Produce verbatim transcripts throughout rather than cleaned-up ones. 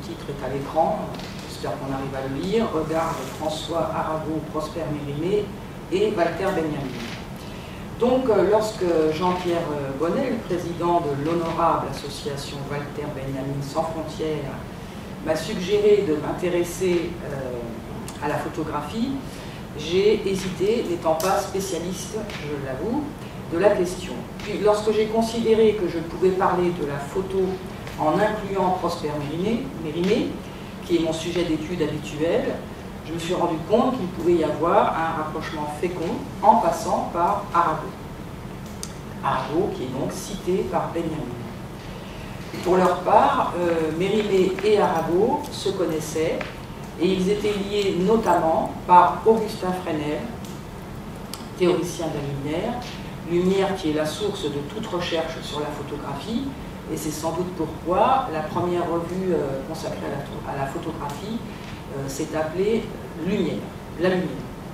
titre est à l'écran, j'espère qu'on arrive à le lire, Regard de François Arago, Prosper Mérimée et Walter Benjamin. Donc, euh, lorsque Jean-Pierre Bonnet, le président de l'honorable association Walter Benjamin Sans Frontières, m'a suggéré de m'intéresser euh, à la photographie, j'ai hésité, n'étant pas spécialiste, je l'avoue, de la question. Puis, lorsque j'ai considéré que je pouvais parler de la photo en incluant Prosper Mérimée, Mérimée, qui est mon sujet d'étude habituel, je me suis rendu compte qu'il pouvait y avoir un rapprochement fécond en passant par Arago. Arago qui est donc cité par Benjamin. Pour leur part, euh, Mérimée et Arago se connaissaient et ils étaient liés notamment par Augustin Fresnel, théoricien de la lumière, lumière qui est la source de toute recherche sur la photographie, et c'est sans doute pourquoi la première revue euh, consacrée à la, à la photographie euh, s'est appelée Lumière, la lumière.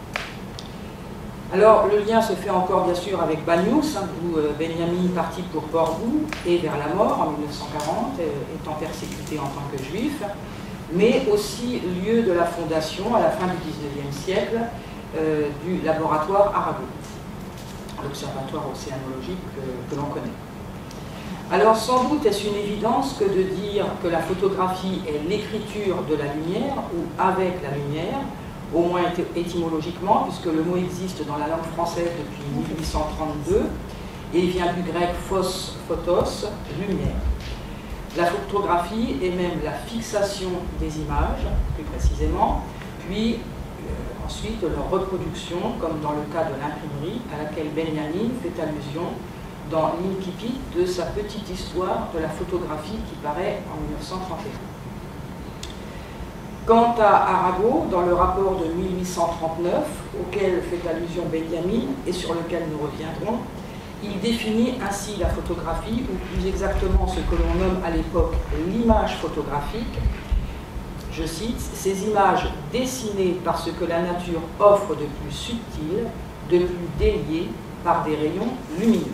Alors le lien se fait encore bien sûr avec Banyuls, hein, où euh, Benjamin partit pour Portbou et vers la mort en mille neuf cent quarante, euh, étant persécuté en tant que juif, mais aussi lieu de la fondation à la fin du dix-neuvième siècle euh, du laboratoire Arago, l'observatoire océanologique que, que l'on connaît. Alors sans doute est-ce une évidence que de dire que la photographie est l'écriture de la lumière ou avec la lumière, au moins étymologiquement, puisque le mot existe dans la langue française depuis mille huit cent trente-deux et vient du grec phos, photos, lumière. La photographie est même la fixation des images, plus précisément, puis euh, ensuite leur reproduction, comme dans le cas de l'imprimerie, à laquelle Benjamin fait allusion dans l'incipit de sa petite histoire de la photographie qui paraît en mille neuf cent trente et un. Quant à Arago, dans le rapport de mille huit cent trente-neuf, auquel fait allusion Benjamin et sur lequel nous reviendrons, il définit ainsi la photographie, ou plus exactement ce que l'on nomme à l'époque l'image photographique. Je cite, ces images dessinées par ce que la nature offre de plus subtil, de plus délié par des rayons lumineux.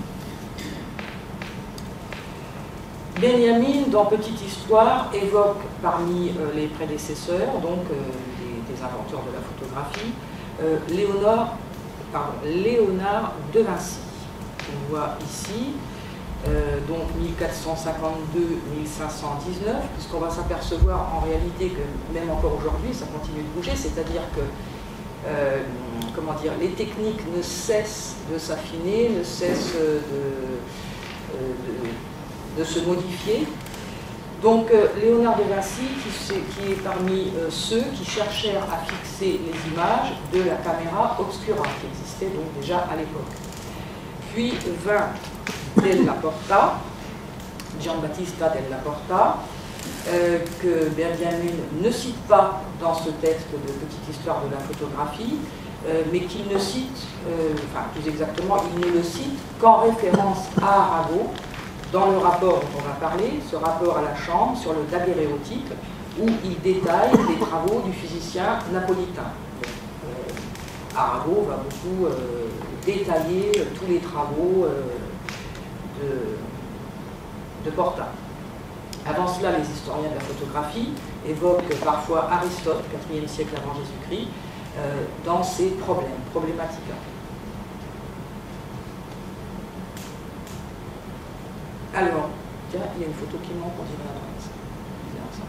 Benjamin, dans Petite Histoire, évoque parmi euh, les prédécesseurs, donc euh, des, des inventeurs de la photographie, euh, Léonard, pardon, Léonard de Vinci. On voit ici, euh, donc mille quatre cent cinquante-deux à mille cinq cent dix-neuf, puisqu'on va s'apercevoir en réalité que même encore aujourd'hui, ça continue de bouger, c'est-à-dire que euh, comment dire, les techniques ne cessent de s'affiner, ne cessent de, euh, de de se modifier. Donc euh, Léonard de Vinci, qui, qui est parmi euh, ceux qui cherchèrent à fixer les images de la caméra obscura, qui existait donc déjà à l'époque. Puis vint Della Porta, Giambattista Della Porta, euh, que Benjamin ne cite pas dans ce texte de Petite Histoire de la photographie, euh, mais qu'il ne cite, euh, enfin plus exactement, il ne le cite qu'en référence à Arago, dans le rapport dont on va parler, ce rapport à la Chambre sur le daguerréotype, où il détaille les travaux du physicien napolitain. Euh, Arago va beaucoup euh, détailler euh, tous les travaux euh, de, de Porta. Avant cela, les historiens de la photographie évoquent parfois Aristote, quatrième siècle avant Jésus-Christ, euh, dans ses problèmes, problématiques. Alors, tiens, il y a une photo qui manque, on dirait à droite. Bizarre, ça.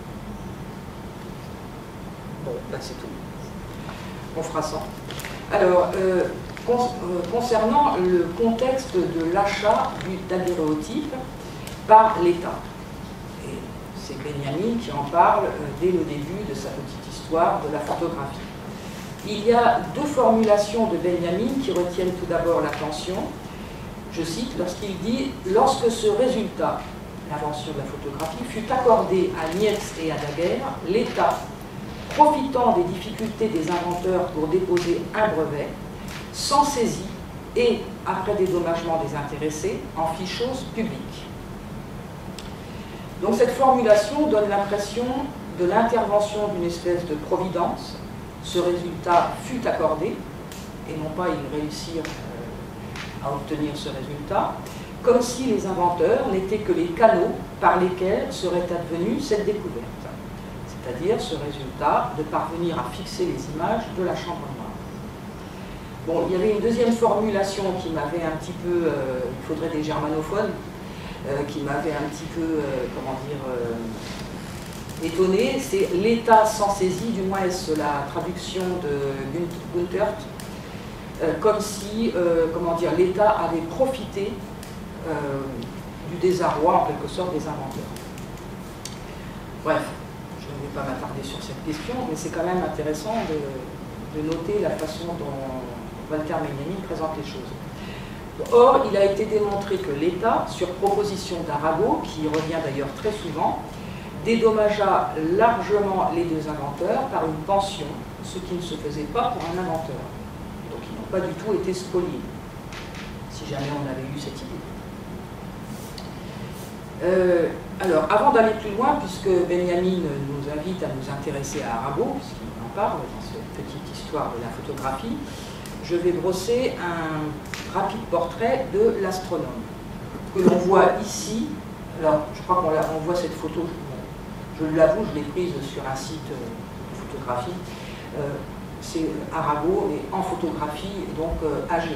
Bon, là c'est tout. On fera ça. Alors, euh, con euh, concernant le contexte de l'achat du daguerréotype par l'État, et c'est Benjamin qui en parle euh, dès le début de sa petite histoire de la photographie. Il y a deux formulations de Benjamin qui retiennent tout d'abord l'attention. Je cite, lorsqu'il dit « Lorsque ce résultat, l'invention de la photographie, fut accordé à Niepce et à Daguerre, l'État, profitant des difficultés des inventeurs pour déposer un brevet, s'en saisit et, après dédommagement des intéressés, en fit chose publique. » Donc cette formulation donne l'impression de l'intervention d'une espèce de providence. Ce résultat fut accordé, et non pas ils réussirent à obtenir ce résultat, comme si les inventeurs n'étaient que les canaux par lesquels serait advenue cette découverte. c'est-à-dire ce résultat de parvenir à fixer les images de la chambre noire. Bon, il y avait une deuxième formulation qui m'avait un petit peu, euh, il faudrait des germanophones, euh, qui m'avait un petit peu, euh, comment dire, euh, étonné, c'est l'état sans saisie, du moins est-ce la traduction de Guntert, euh, comme si, euh, comment dire, l'État avait profité euh, du désarroi, en quelque sorte, des inventeurs. Bref, je ne vais pas m'attarder sur cette question, mais c'est quand même intéressant de, de noter la façon dont Walter Benjamin présente les choses. Or, il a été démontré que l'État, sur proposition d'Arago, qui revient d'ailleurs très souvent, dédommagea largement les deux inventeurs par une pension, ce qui ne se faisait pas pour un inventeur. Donc ils n'ont pas du tout été spoliés, si jamais on avait eu cette idée. Euh, alors, avant d'aller plus loin, puisque Benjamin nous invite à nous intéresser à Arago, puisqu'il en parle dans cette petite histoire de la photographie, je vais brosser un rapide portrait de l'astronome, que l'on voit ici. Alors, je crois qu'on on voit cette photo, je l'avoue, je l'ai prise sur un site de photographie. Euh, c'est Arago, mais en photographie, donc euh, âgé.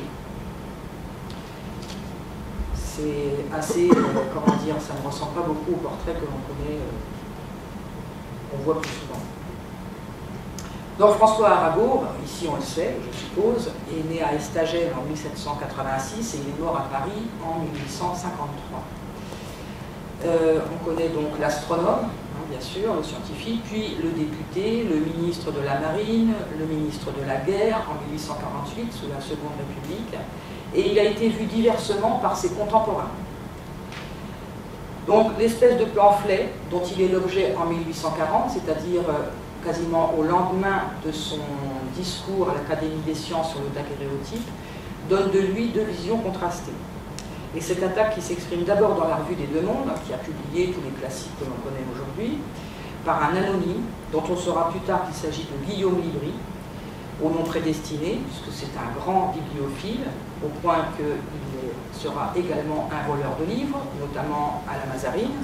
C'est assez, euh, comment dire, ça ne ressemble pas beaucoup au portrait que l'on connaît, euh, on voit plus souvent. Donc François Arago, ici on le sait, je suppose, est né à Estagel en mille sept cent quatre-vingt-six et il est mort à Paris en mille huit cent cinquante-trois. Euh, on connaît donc l'astronome, hein, bien sûr, le scientifique, puis le député, le ministre de la Marine, le ministre de la Guerre en mille huit cent quarante-huit, sous la Seconde République, et il a été vu diversement par ses contemporains. Donc l'espèce de pamphlet dont il est l'objet en mille huit cent quarante, c'est-à-dire euh, quasiment au lendemain de son discours à l'Académie des sciences sur le daguerréotype, donne de lui deux visions contrastées. Et cette attaque qui s'exprime d'abord dans la Revue des Deux Mondes, qui a publié tous les classiques que l'on connaît aujourd'hui, par un anonyme, dont on saura plus tard qu'il s'agit de Guillaume Libri, au nom prédestiné, puisque c'est un grand bibliophile, au point qu'il sera également un voleur de livres, notamment à la Mazarine.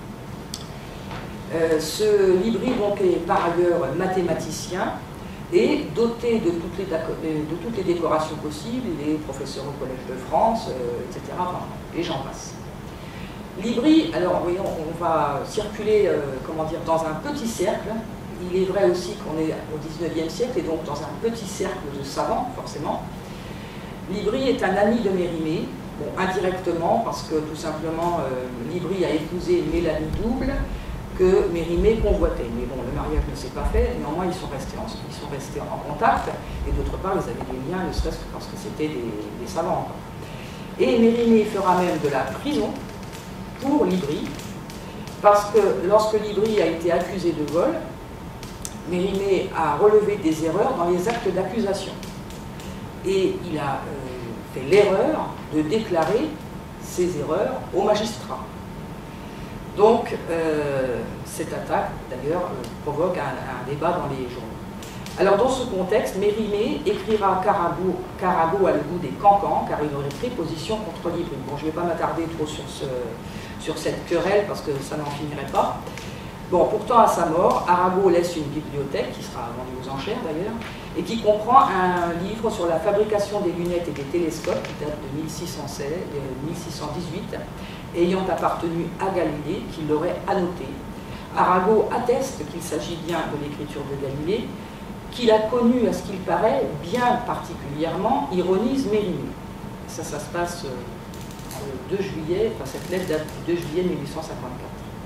Euh, ce Libri donc est par ailleurs mathématicien et doté de toutes les, de toutes les décorations possibles, il est professeur au Collège de France, euh, et cetera. Enfin, et j'en passe. Libri, alors voyons, on va circuler, euh, comment dire, dans un petit cercle. Il est vrai aussi qu'on est au dix-neuvième siècle et donc dans un petit cercle de savants, forcément. Libri est un ami de Mérimée, bon, indirectement, parce que tout simplement, euh, Libri a épousé Mélanie Double, que Mérimée convoitait. Mais bon, le mariage ne s'est pas fait, néanmoins ils sont restés en, ils sont restés en contact, et d'autre part, ils avaient des liens, ne serait-ce que parce que c'était des, des savants. Et Mérimée fera même de la prison pour Libri, parce que lorsque Libri a été accusé de vol, Mérimée a relevé des erreurs dans les actes d'accusation. Et il a euh, fait l'erreur de déclarer ces erreurs au magistrat. Donc, euh, cette attaque, d'ailleurs, euh, provoque un, un débat dans les journaux. Alors, dans ce contexte, Mérimée écrira qu'Arago, qu'Arago a le goût des cancans, car il aurait pris position contre Libri. Bon, je ne vais pas m'attarder trop sur, ce, sur cette querelle, parce que ça n'en finirait pas. Bon, pourtant, à sa mort, Arago laisse une bibliothèque, qui sera vendue aux enchères d'ailleurs, et qui comprend un livre sur la fabrication des lunettes et des télescopes, qui date de mille six cent dix-huit, ayant appartenu à Galilée, qui l'aurait annoté. Arago atteste qu'il s'agit bien de l'écriture de Galilée, qu'il a connu, à ce qu'il paraît, bien particulièrement, ironise Mérimée. Ça, ça se passe le deux juillet, enfin cette lettre date du deux juillet mille huit cent cinquante-quatre.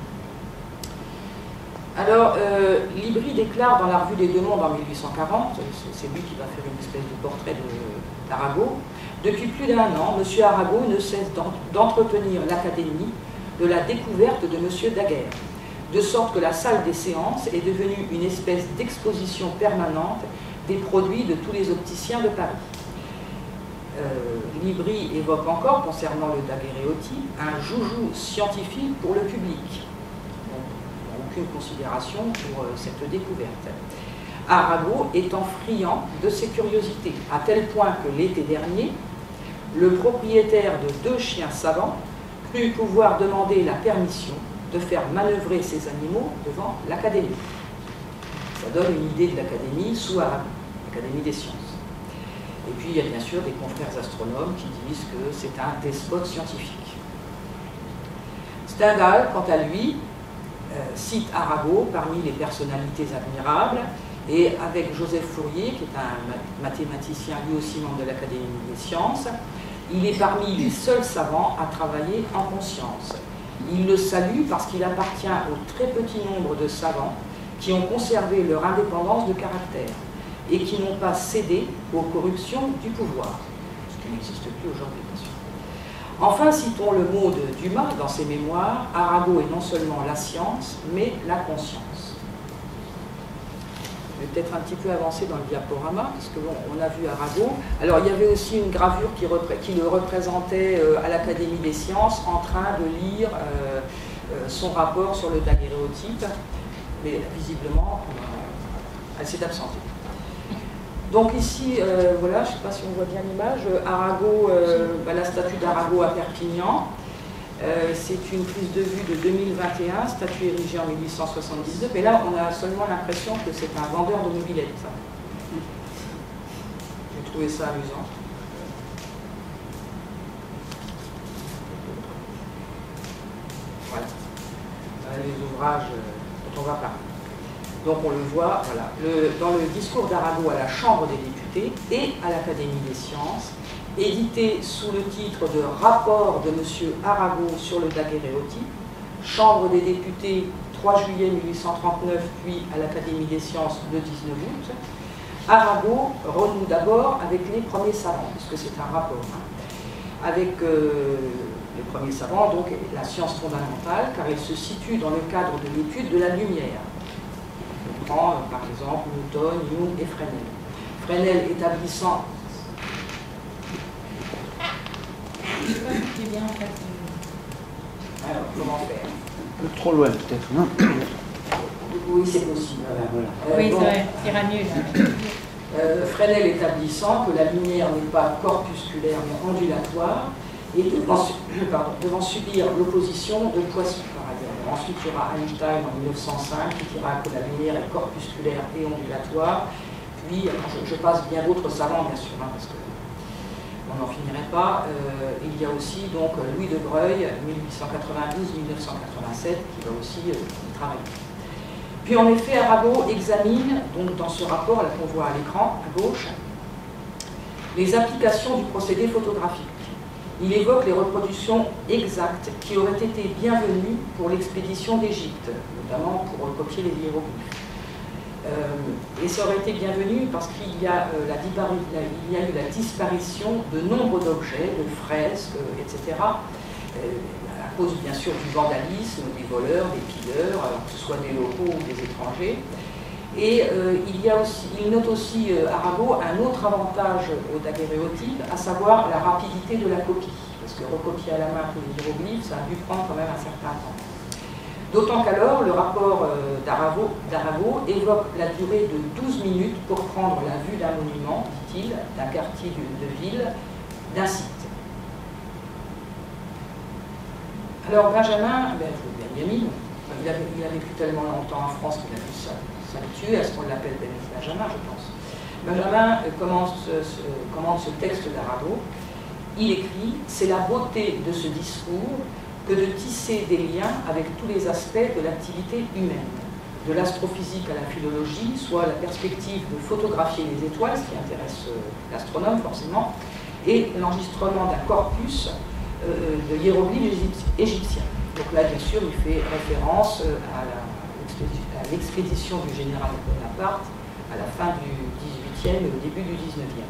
Alors, euh, Libri déclare dans la Revue des Deux Mondes en mille huit cent quarante, c'est lui qui va faire une espèce de portrait d'Arago, depuis plus d'un an, M. Arago ne cesse d'entretenir l'Académie de la découverte de M. Daguerre, de sorte que la salle des séances est devenue une espèce d'exposition permanente des produits de tous les opticiens de Paris. Euh, Libri évoque encore, concernant le daguerréotype, un joujou scientifique pour le public. Aucune considération pour euh, cette découverte. Arago étant friand de ses curiosités, à tel point que l'été dernier, le propriétaire de deux chiens savants crut pouvoir demander la permission de faire manœuvrer ces animaux devant l'Académie. Ça donne une idée de l'Académie sous Arago, l'Académie des sciences. Et puis il y a bien sûr des confrères astronomes qui disent que c'est un despote scientifique. Stendhal, quant à lui, euh, cite Arago parmi les personnalités admirables, et avec Joseph Fourier, qui est un mathématicien lui aussi membre de l'Académie des sciences, il est parmi les seuls savants à travailler en conscience. Il le salue parce qu'il appartient au très petit nombre de savants qui ont conservé leur indépendance de caractère et qui n'ont pas cédé aux corruptions du pouvoir, ce qui n'existe plus aujourd'hui, bien sûr. Enfin, citons le mot de Dumas dans ses mémoires, Arago est non seulement la science, mais la conscience. Je vais peut-être un petit peu avancer dans le diaporama, parce que bon, on a vu Arago. Alors, il y avait aussi une gravure qui, qui le représentait euh, à l'Académie des sciences en train de lire euh, euh, son rapport sur le daguerréotype, mais visiblement, euh, elle s'est absentée. Donc ici, euh, voilà, je ne sais pas si on voit bien l'image, Arago, euh, bah, la statue d'Arago à Perpignan. Euh, c'est une prise de vue de deux mille vingt et un, statue érigée en mille huit cent soixante-dix-deux, mais là on a seulement l'impression que c'est un vendeur de mobilettes. J'ai trouvé ça amusant. Voilà. Les ouvrages dont on va parler. Donc on le voit, voilà, le, dans le discours d'Arago à la Chambre des députés et à l'Académie des sciences, édité sous le titre de Rapport de M. Arago sur le daguerréotype, Chambre des députés, trois juillet mille huit cent trente-neuf, puis à l'Académie des sciences le dix-neuf août, Arago renoue d'abord avec les premiers savants, puisque c'est un rapport, hein, avec euh, les premiers savants, donc la science fondamentale, car il se situe dans le cadre de l'étude de la lumière. On prend euh, par exemple Newton, Young et Fresnel. Fresnel établissant Je sais pas si c'est bien en fait. Alors, comment faire? Un peu trop loin peut-être, non? Oui, c'est possible. Voilà. Voilà. Euh, Oui, donc, ça ira mieux là. euh, Fresnel établissant que la lumière n'est pas corpusculaire mais ondulatoire et devant, pardon, devant subir l'opposition de Poisson par ailleurs. Ensuite, il y aura Einstein en mille neuf cent cinq qui dira que la lumière est corpusculaire et ondulatoire. Puis, je, je passe bien d'autres savants, bien sûr, hein, parce que on n'en finirait pas. Euh, il y a aussi donc Louis de Broglie, mille huit cent quatre-vingt-douze à mille neuf cent quatre-vingt-sept, qui va aussi euh, y travailler. Puis en effet, Arago examine, donc dans ce rapport là qu'on voit à l'écran, à gauche, les applications du procédé photographique. Il évoque les reproductions exactes qui auraient été bienvenues pour l'expédition d'Égypte, notamment pour recopier les hiéroglyphes. Euh, et ça aurait été bienvenu parce qu'il y, a, euh, la, il y a eu la disparition de nombre d'objets, de fresques, euh, et cetera, euh, à cause bien sûr du vandalisme, des voleurs, des pilleurs, alors que ce soit des locaux ou des étrangers. Et euh, il, y a aussi, il note aussi, euh, Arago, un autre avantage au daguerréotype, à savoir la rapidité de la copie. Parce que recopier à la main tous les hiéroglyphes, ça a dû prendre quand même un certain temps. D'autant qu'alors, le rapport euh, d'Arago évoque la durée de douze minutes pour prendre la vue d'un monument, dit-il, d'un quartier de, de ville, d'un site. Alors Benjamin, ben, Benjamin, il avait, il a vécu tellement longtemps en France qu'il a vu ça. Ça le tue, est-ce qu'on l'appelle Benjamin, je pense. Benjamin euh, commence, euh, commente ce texte d'Arago. Il écrit « C'est la beauté de ce discours que de tisser des liens avec tous les aspects de l'activité humaine, de l'astrophysique à la philologie, soit la perspective de photographier les étoiles, ce qui intéresse euh, l'astronome forcément, et l'enregistrement d'un corpus euh, de hiéroglyphes égyptiens. » Donc là, bien sûr, il fait référence à l'expédition du général Bonaparte à la fin du dix-huitième et au début du dix-neuvième.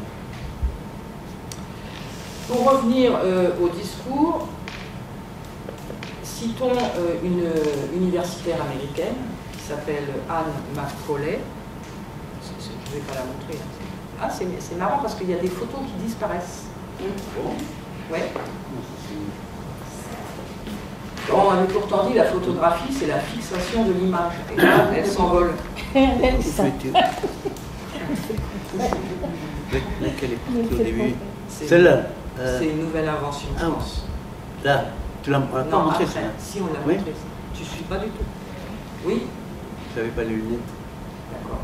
Pour revenir euh, au discours, citons euh, une euh, universitaire américaine qui s'appelle Anne Macaulay. Je ne vais pas la montrer. Hein. Ah, c'est marrant parce qu'il y a des photos qui disparaissent. Mmh. Ouais. Bon, on avait pourtant dit la photographie, c'est la fixation de l'image. Et là, elle s'envole. Laquelle est partie au début? Celle-là. Euh... C'est une nouvelle invention, je ah, pense. Là, tu l'as pas non, montré après, ça? Si, on l'a oui? montré. Tu ne suis pas du tout. Oui? Tu n'avais pas les lunettes? D'accord.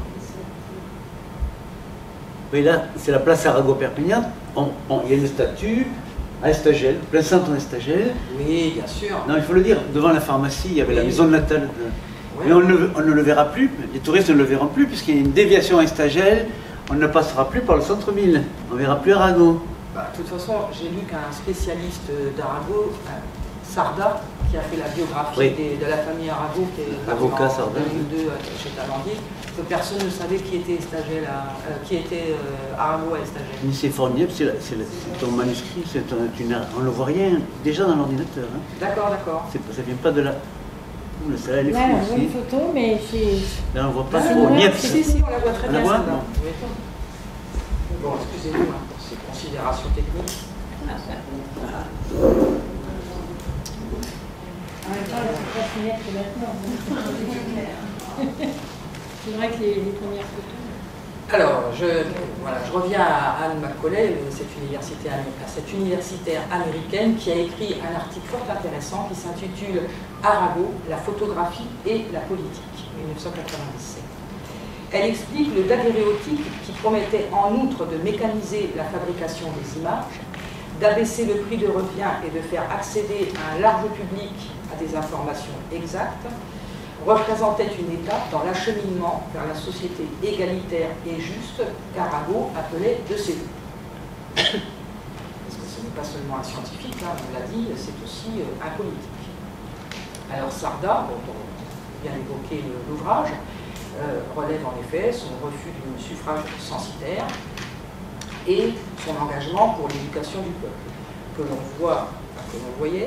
Oui, là, c'est la place Arago-Perpignan. On- on- Il y a une statue à Estagel, plein centre d'Estagel. Oui, bien sûr. Non, il faut le dire, devant la pharmacie, il y avait la Oui. maison natale. De... Ouais. Mais on ne, on ne le verra plus, les touristes ne le verront plus, puisqu'il y a une déviation à Estagel. On ne passera plus par le centre-ville. On ne verra plus Arago. Bah, de toute façon, j'ai lu qu'un spécialiste d'Arago, euh, Sarda, qui a fait la biographie Oui. des- de la famille Arago, qui est L'avocat en Sarda, deux mille deux euh, chez Talandier, que personne ne savait qui était, Estagel à, euh, qui était euh, Arago à Estagel. Mais c'est formidable, c'est la- c'est la- c'est ton manuscrit, c'est ton- tu n'as- on ne le voit rien, déjà dans l'ordinateur. Hein. D'accord, d'accord. C'est pas- Ça ne vient pas de la... Ouh, celle-là, elle est Là, floue on voit une aussi. photo, mais c'est... Là, on ne voit pas Ah, trop. ouais, Niet. Si, si, on la voit très On la bien, voit celle-là. Non. Oui. Bon, excusez-nous hein, pour ces considérations techniques. En même temps, c'est pas si net que maintenant. C'est vrai que les, les premières photos... Alors, je, voilà, je reviens à Anne Macaulay, cette, université, cette universitaire américaine qui a écrit un article fort intéressant qui s'intitule « Arago, la photographie et la politique » mille neuf cent quatre-vingt-dix-sept. Elle explique le daguerréotype qui promettait en outre de mécaniser la fabrication des images, d'abaisser le prix de revient et de faire accéder à un large public à des informations exactes, représentait une étape dans l'acheminement vers la société égalitaire et juste qu'Arago appelait de ses voeux. Parce que ce n'est pas seulement un scientifique, hein, on l'a dit, c'est aussi euh, un politique. Alors Sarda, dont on vient d'évoquer l'ouvrage, euh, relève en effet son refus du suffrage censitaire et son engagement pour l'éducation du peuple, que l'on voit, enfin, que l'on voyait,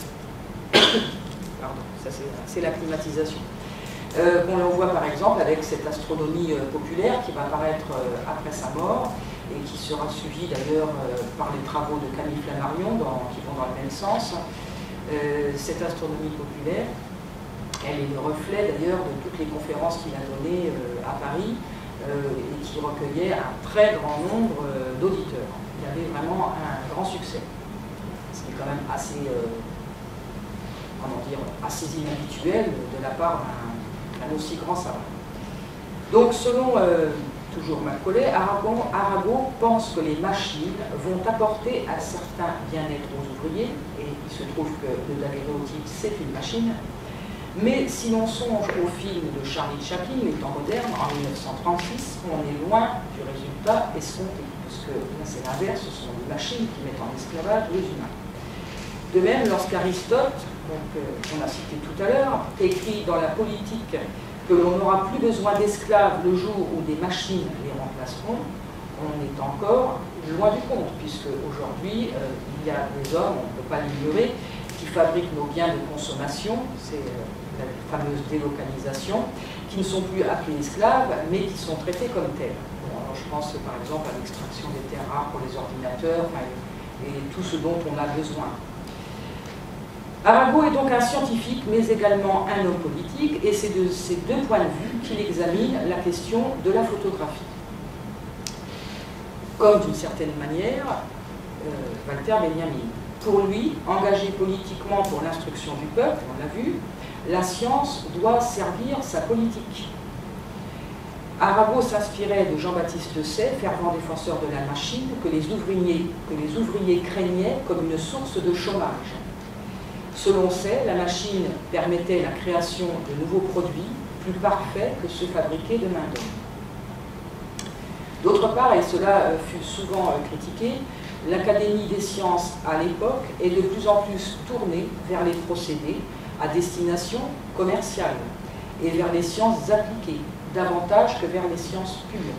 pardon, ça c'est la climatisation, euh, qu'on l'on voit par exemple avec cette astronomie euh, populaire qui va apparaître euh, après sa mort et qui sera suivie d'ailleurs euh, par les travaux de Camille Flammarion dans, qui vont dans le même sens. Euh, cette astronomie populaire, elle est le reflet d'ailleurs de toutes les conférences qu'il a données euh, à Paris euh, et qui recueillait un très grand nombre euh, d'auditeurs. Il y avait vraiment un grand succès, ce qui est quand même assez, euh, comment dire, assez inhabituel de la part d'un aussi grand savant. Donc selon euh, toujours Macaulay, Arago, Arago pense que les machines vont apporter un certain bien-être aux ouvriers, et il se trouve que le daguerréotype c'est une machine. Mais si l'on songe au film de Charlie Chaplin, Les temps modernes, en mille neuf cent trente-six, on est loin du résultat escompté, puisque là c'est l'inverse, ce sont les machines qui mettent en esclavage les humains. De même, lorsqu'Aristote, qu'on a cité tout à l'heure, écrit dans la politique que l'on n'aura plus besoin d'esclaves le jour où des machines les remplaceront, on est encore loin du compte, puisque aujourd'hui, euh, il y a des hommes, on ne peut pas l'ignorer, qui fabriquent nos biens de consommation, c'est euh, la fameuse délocalisation, qui ne sont plus appelés esclaves, mais qui sont traités comme tels. Bon, alors je pense par exemple à l'extraction des terres rares pour les ordinateurs, enfin, et tout ce dont on a besoin. Arago est donc un scientifique, mais également un homme politique, et c'est de ces deux points de vue qu'il examine la question de la photographie. Comme d'une certaine manière, euh, Walter Benjamin. Pour lui, engagé politiquement pour l'instruction du peuple, on l'a vu, la science doit servir sa politique. Arago s'inspirait de Jean-Baptiste Say, fervent défenseur de la machine, que les ouvriers, que les ouvriers craignaient comme une source de chômage. Selon Say, la machine permettait la création de nouveaux produits plus parfaits que ceux fabriqués de main-d'œuvre. D'autre part, et cela fut souvent critiqué, l'Académie des sciences à l'époque est de plus en plus tournée vers les procédés à destination commerciale et vers les sciences appliquées, davantage que vers les sciences pures.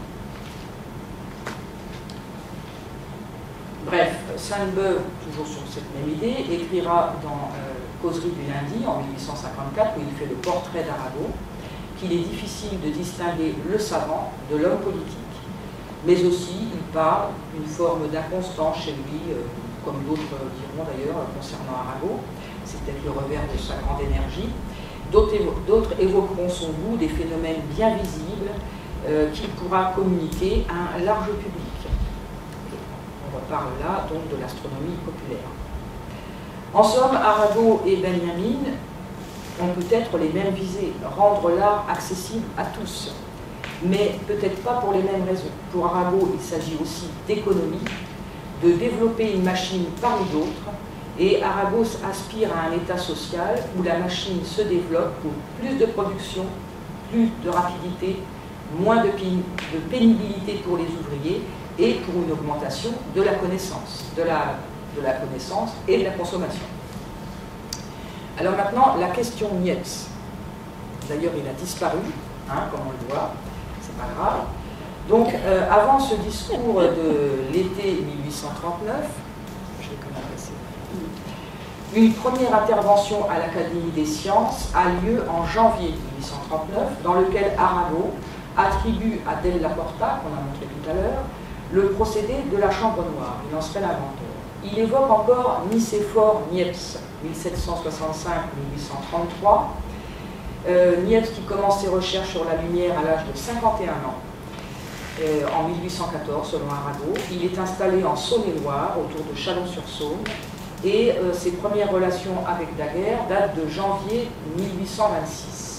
Bref, Sainte-Beuve, toujours sur cette même idée, écrira dans euh, Causerie du lundi en mille huit cent cinquante-quatre, où il fait le portrait d'Arago, qu'il est difficile de distinguer le savant de l'homme politique. Mais aussi, il parle d'une forme d'inconstance chez lui, euh, comme d'autres diront d'ailleurs concernant Arago. C'est peut-être le revers de sa grande énergie. D'autres évoqueront son goût des phénomènes bien visibles euh, qu'il pourra communiquer à un large public. On reparle là donc de l'astronomie populaire. En somme, Arago et Benjamin ont peut-être les mêmes visées, rendre l'art accessible à tous. mais peut-être pas pour les mêmes raisons. Pour Arago, il s'agit aussi d'économie, de développer une machine parmi d'autres, et Arago aspire à un état social où la machine se développe pour plus de production, plus de rapidité, moins de pénibilité pour les ouvriers et pour une augmentation de la connaissance, de la, de la connaissance et de la consommation. Alors maintenant, la question Niepce. D'ailleurs, il a disparu, hein, comme on le voit, c'est pas grave. Donc, euh, avant ce discours de l'été mille huit cent trente-neuf, je vais quand même passer. Une première intervention à l'Académie des sciences a lieu en janvier mille huit cent trente-neuf, dans lequel Arago attribue à Della Porta, qu'on a montré tout à l'heure, le procédé de la chambre noire. Il en serait l'inventeur. Il évoque encore Nicéphore Niepce, mille sept cent soixante-cinq à mille huit cent trente-trois. Euh, Niepce qui commence ses recherches sur la lumière à l'âge de cinquante et un ans, euh, en mille huit cent quatorze, selon Arago. Il est installé en Saône-et-Loire, autour de Chalon-sur-Saône, et euh, ses premières relations avec Daguerre datent de janvier mille huit cent vingt-six.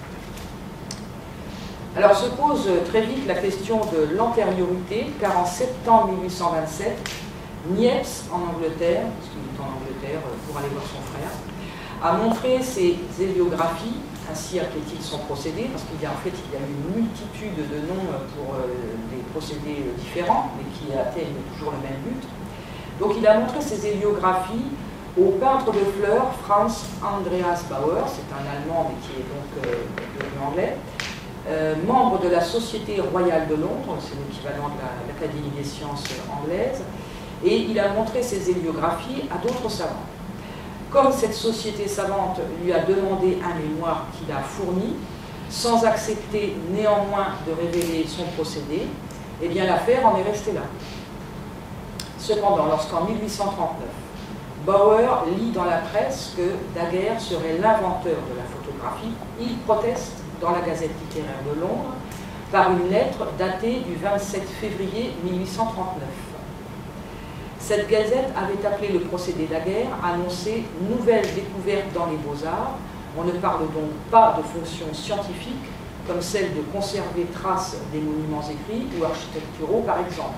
Alors se pose très vite la question de l'antériorité, car en septembre mille huit cent vingt-sept, Niepce, en Angleterre, parce qu'il est en Angleterre pour aller voir son frère, a montré ses héliographies, ainsi appelait-il son procédé, parce qu'il y a en fait il y a une multitude de noms pour euh, des procédés différents, mais qui atteignent toujours le même but. Donc il a montré ses héliographies au peintre de fleurs Franz Andreas Bauer, c'est un Allemand mais qui est donc euh, devenu anglais, euh, membre de la Société royale de Londres, c'est l'équivalent de l'Académie des sciences anglaise, et il a montré ses héliographies à d'autres savants. Comme cette société savante lui a demandé un mémoire qu'il a fourni, sans accepter néanmoins de révéler son procédé, eh bien l'affaire en est restée là. Cependant, lorsqu'en mille huit cent trente-neuf, Bauer lit dans la presse que Daguerre serait l'inventeur de la photographie, il proteste dans la Gazette littéraire de Londres par une lettre datée du vingt-sept février mille huit cent trente-neuf. Cette gazette avait appelé le procédé Daguerre, annoncé « Nouvelle découverte dans les beaux-arts ». On ne parle donc pas de fonctions scientifiques, comme celle de conserver traces des monuments écrits ou architecturaux, par exemple.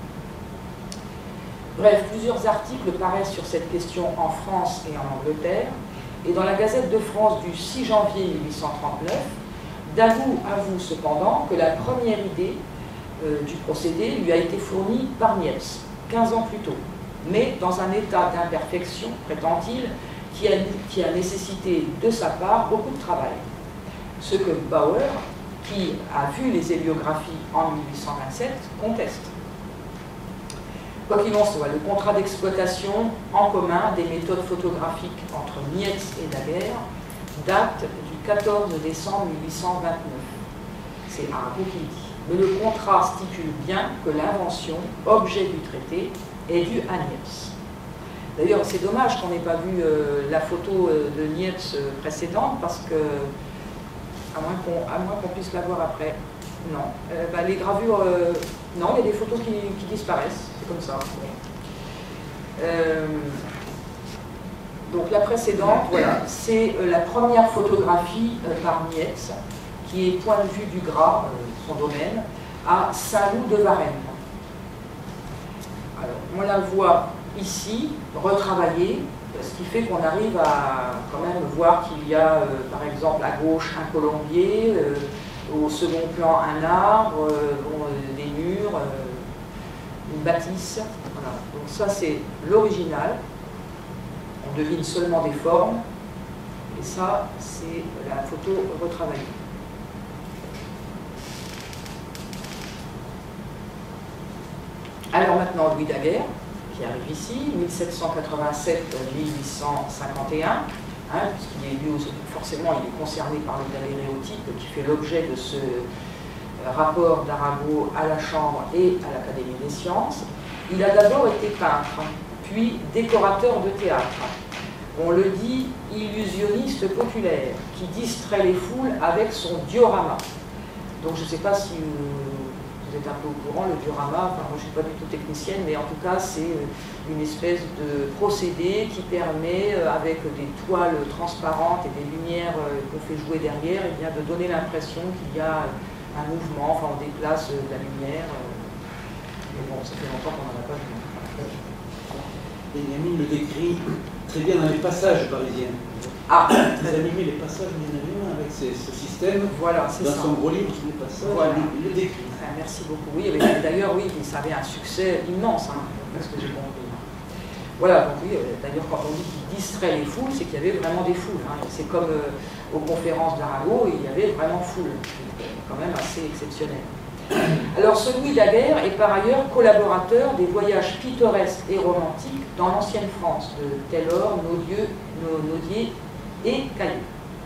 Bref, plusieurs articles paraissent sur cette question en France et en Angleterre, et dans la Gazette de France du six janvier mille huit cent trente-neuf, Dagout avoue cependant que la première idée euh, du procédé lui a été fournie par Niepce, quinze ans plus tôt, mais dans un état d'imperfection, prétend-il, qui a, qui a nécessité de sa part beaucoup de travail. Ce que Bauer, qui a vu les héliographies en mille huit cent vingt-sept, conteste. Quoi qu'il en soit, le contrat d'exploitation en commun des méthodes photographiques entre Niepce et Daguerre date du quatorze décembre mille huit cent vingt-neuf. C'est Arago qui le dit. Mais le contrat stipule bien que l'invention, objet du traité, est due à Niepce. D'ailleurs, c'est dommage qu'on n'ait pas vu euh, la photo euh, de Niepce euh, précédente, parce que, à moins qu'on qu'on puisse la voir après, non. Euh, bah, les gravures, euh, non, il y a des photos qui, qui disparaissent, c'est comme ça. Euh, donc la précédente, voilà, c'est euh, la première photographie euh, par Niepce, qui est point de vue du Gras, euh, son domaine, à Saint-Loup de Varennes. Alors, on la voit ici, retravaillée, ce qui fait qu'on arrive à quand même voir qu'il y a, euh, par exemple, à gauche un colombier, euh, au second plan un arbre, euh, bon, euh, des murs, euh, une bâtisse. Voilà. Donc ça, c'est l'original. On devine seulement des formes. Et ça, c'est la photo retravaillée. Alors maintenant, Louis Daguerre, qui arrive ici, mille sept cent quatre-vingt-sept à mille huit cent cinquante et un, hein, puisqu'il est lui aussi, forcément il est concerné par le daguerréotype qui fait l'objet de ce rapport d'Arago à la Chambre et à l'Académie des sciences. Il a d'abord été peintre, puis décorateur de théâtre. On le dit illusionniste populaire, qui distrait les foules avec son diorama. Donc je ne sais pas si vous... Vous êtes un peu au courant, le diorama, enfin, moi je ne suis pas du tout technicienne, mais en tout cas c'est une espèce de procédé qui permet, avec des toiles transparentes et des lumières qu'on fait jouer derrière, et bien de donner l'impression qu'il y a un mouvement, enfin on déplace de la lumière. Mais bon, ça fait longtemps qu'on n'en a pas vu. Benjamin le décrit très bien dans les passages parisiens. Ah, très animé les passages bien animés avec ces, ce système. Voilà, c'est dans ça. son gros livre, tous les passages, Voilà. il le décrit. Ah, merci beaucoup. Oui, d'ailleurs, oui, ça avait un succès immense, hein, parce que j'ai compris. Voilà, donc oui, d'ailleurs, quand on dit qu'il distrait les foules, c'est qu'il y avait vraiment des foules. Hein. C'est comme euh, aux conférences d'Arago, il y avait vraiment foule. C'est quand même assez exceptionnel. Alors, ce Louis Daguerre est par ailleurs collaborateur des voyages pittoresques et romantiques dans l'ancienne France, de Taylor, Naudieu, Naudier et Caillé.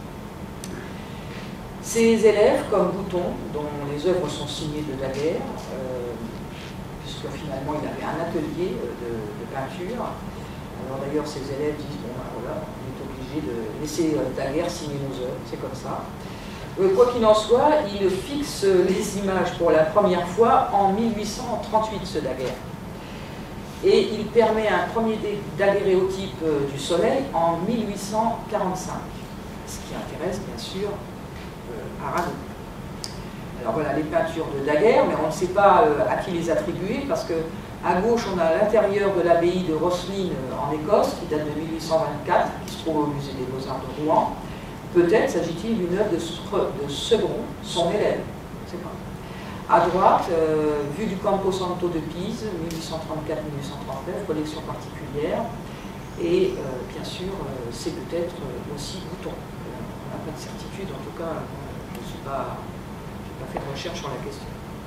Ses élèves, comme Bouton, dont les œuvres sont signées de Daguerre, euh, puisque finalement il avait un atelier de, de peinture. Alors d'ailleurs, ses élèves disent, bon ben voilà, on est obligé de laisser Daguerre signer nos œuvres, c'est comme ça. Euh, quoi qu'il en soit, il fixe les images pour la première fois en mille huit cent trente-huit, ce Daguerre. Et il permet un premier daguerréotype du Soleil en mille huit cent quarante-cinq, ce qui intéresse bien sûr euh, Arago. Alors voilà les peintures de Daguerre, mais on ne sait pas euh, à qui les attribuer, parce que à gauche on a l'intérieur de l'abbaye de Rosslyn euh, en Écosse, qui date de mille huit cent vingt-quatre, qui se trouve au musée des Beaux-Arts de Rouen. Peut-être s'agit-il d'une œuvre de, de Segron, son élève. Je ne sais pas. À droite, euh, vue du Campo Santo de Pise, mille huit cent trente-quatre mille huit cent trente-neuf, collection particulière. Et euh, bien sûr, euh, c'est peut-être euh, aussi Bouton. On n'a pas de certitude, en tout cas, je ne suis pas, j'ai pas fait de recherche sur la question.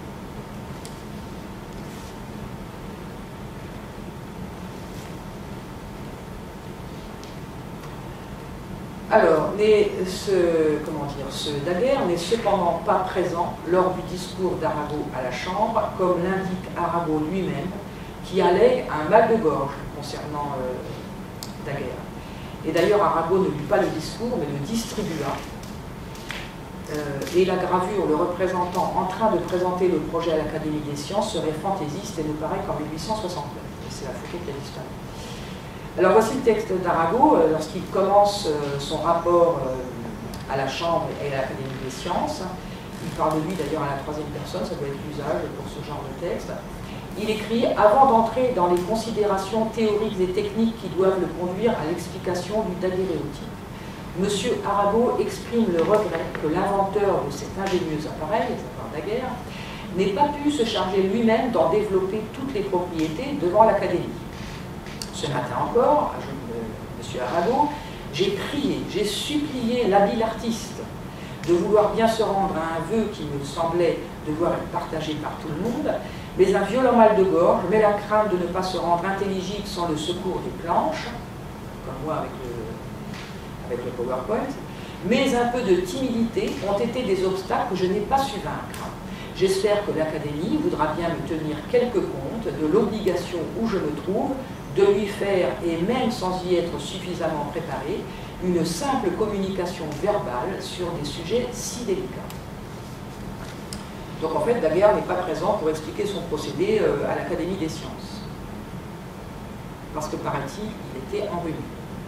Alors, mais ce, comment dire, ce Daguerre n'est cependant pas présent lors du discours d'Arago à la Chambre, comme l'indique Arago lui-même, qui allègue un mal de gorge concernant euh, Daguerre. Et d'ailleurs, Arago ne lut pas le discours, mais le distribua. Euh, et la gravure le représentant en train de présenter le projet à l'Académie des sciences serait fantaisiste et ne paraît qu'en mille huit cent soixante-neuf. C'est la photo qui a disparu. Alors voici le texte d'Arago euh, lorsqu'il commence euh, son rapport euh, à la Chambre et à l'Académie des sciences. Il parle de lui d'ailleurs à la troisième personne, ça doit être l'usage pour ce genre de texte. Il écrit « Avant d'entrer dans les considérations théoriques et techniques qui doivent le conduire à l'explication du daguerréotype, M. Arago exprime le regret que l'inventeur de cet ingénieux appareil, c'est-à-dire Daguerre, n'ait pas pu se charger lui-même d'en développer toutes les propriétés devant l'Académie. Ce matin encore, ajoute M. Arago, j'ai prié, j'ai supplié l'habile artiste de vouloir bien se rendre à un vœu qui me semblait devoir être partagé par tout le monde, mais un violent mal de gorge, mais la crainte de ne pas se rendre intelligible sans le secours des planches, comme moi avec le, avec le PowerPoint, mais un peu de timidité ont été des obstacles que je n'ai pas su vaincre. J'espère que l'Académie voudra bien me tenir quelque compte de l'obligation où je me trouve de lui faire, et même sans y être suffisamment préparé, une simple communication verbale sur des sujets si délicats. Donc en fait, Daguerre n'est pas présent pour expliquer son procédé euh, à l'Académie des sciences. Parce que, paraît-il, il était enrhumé.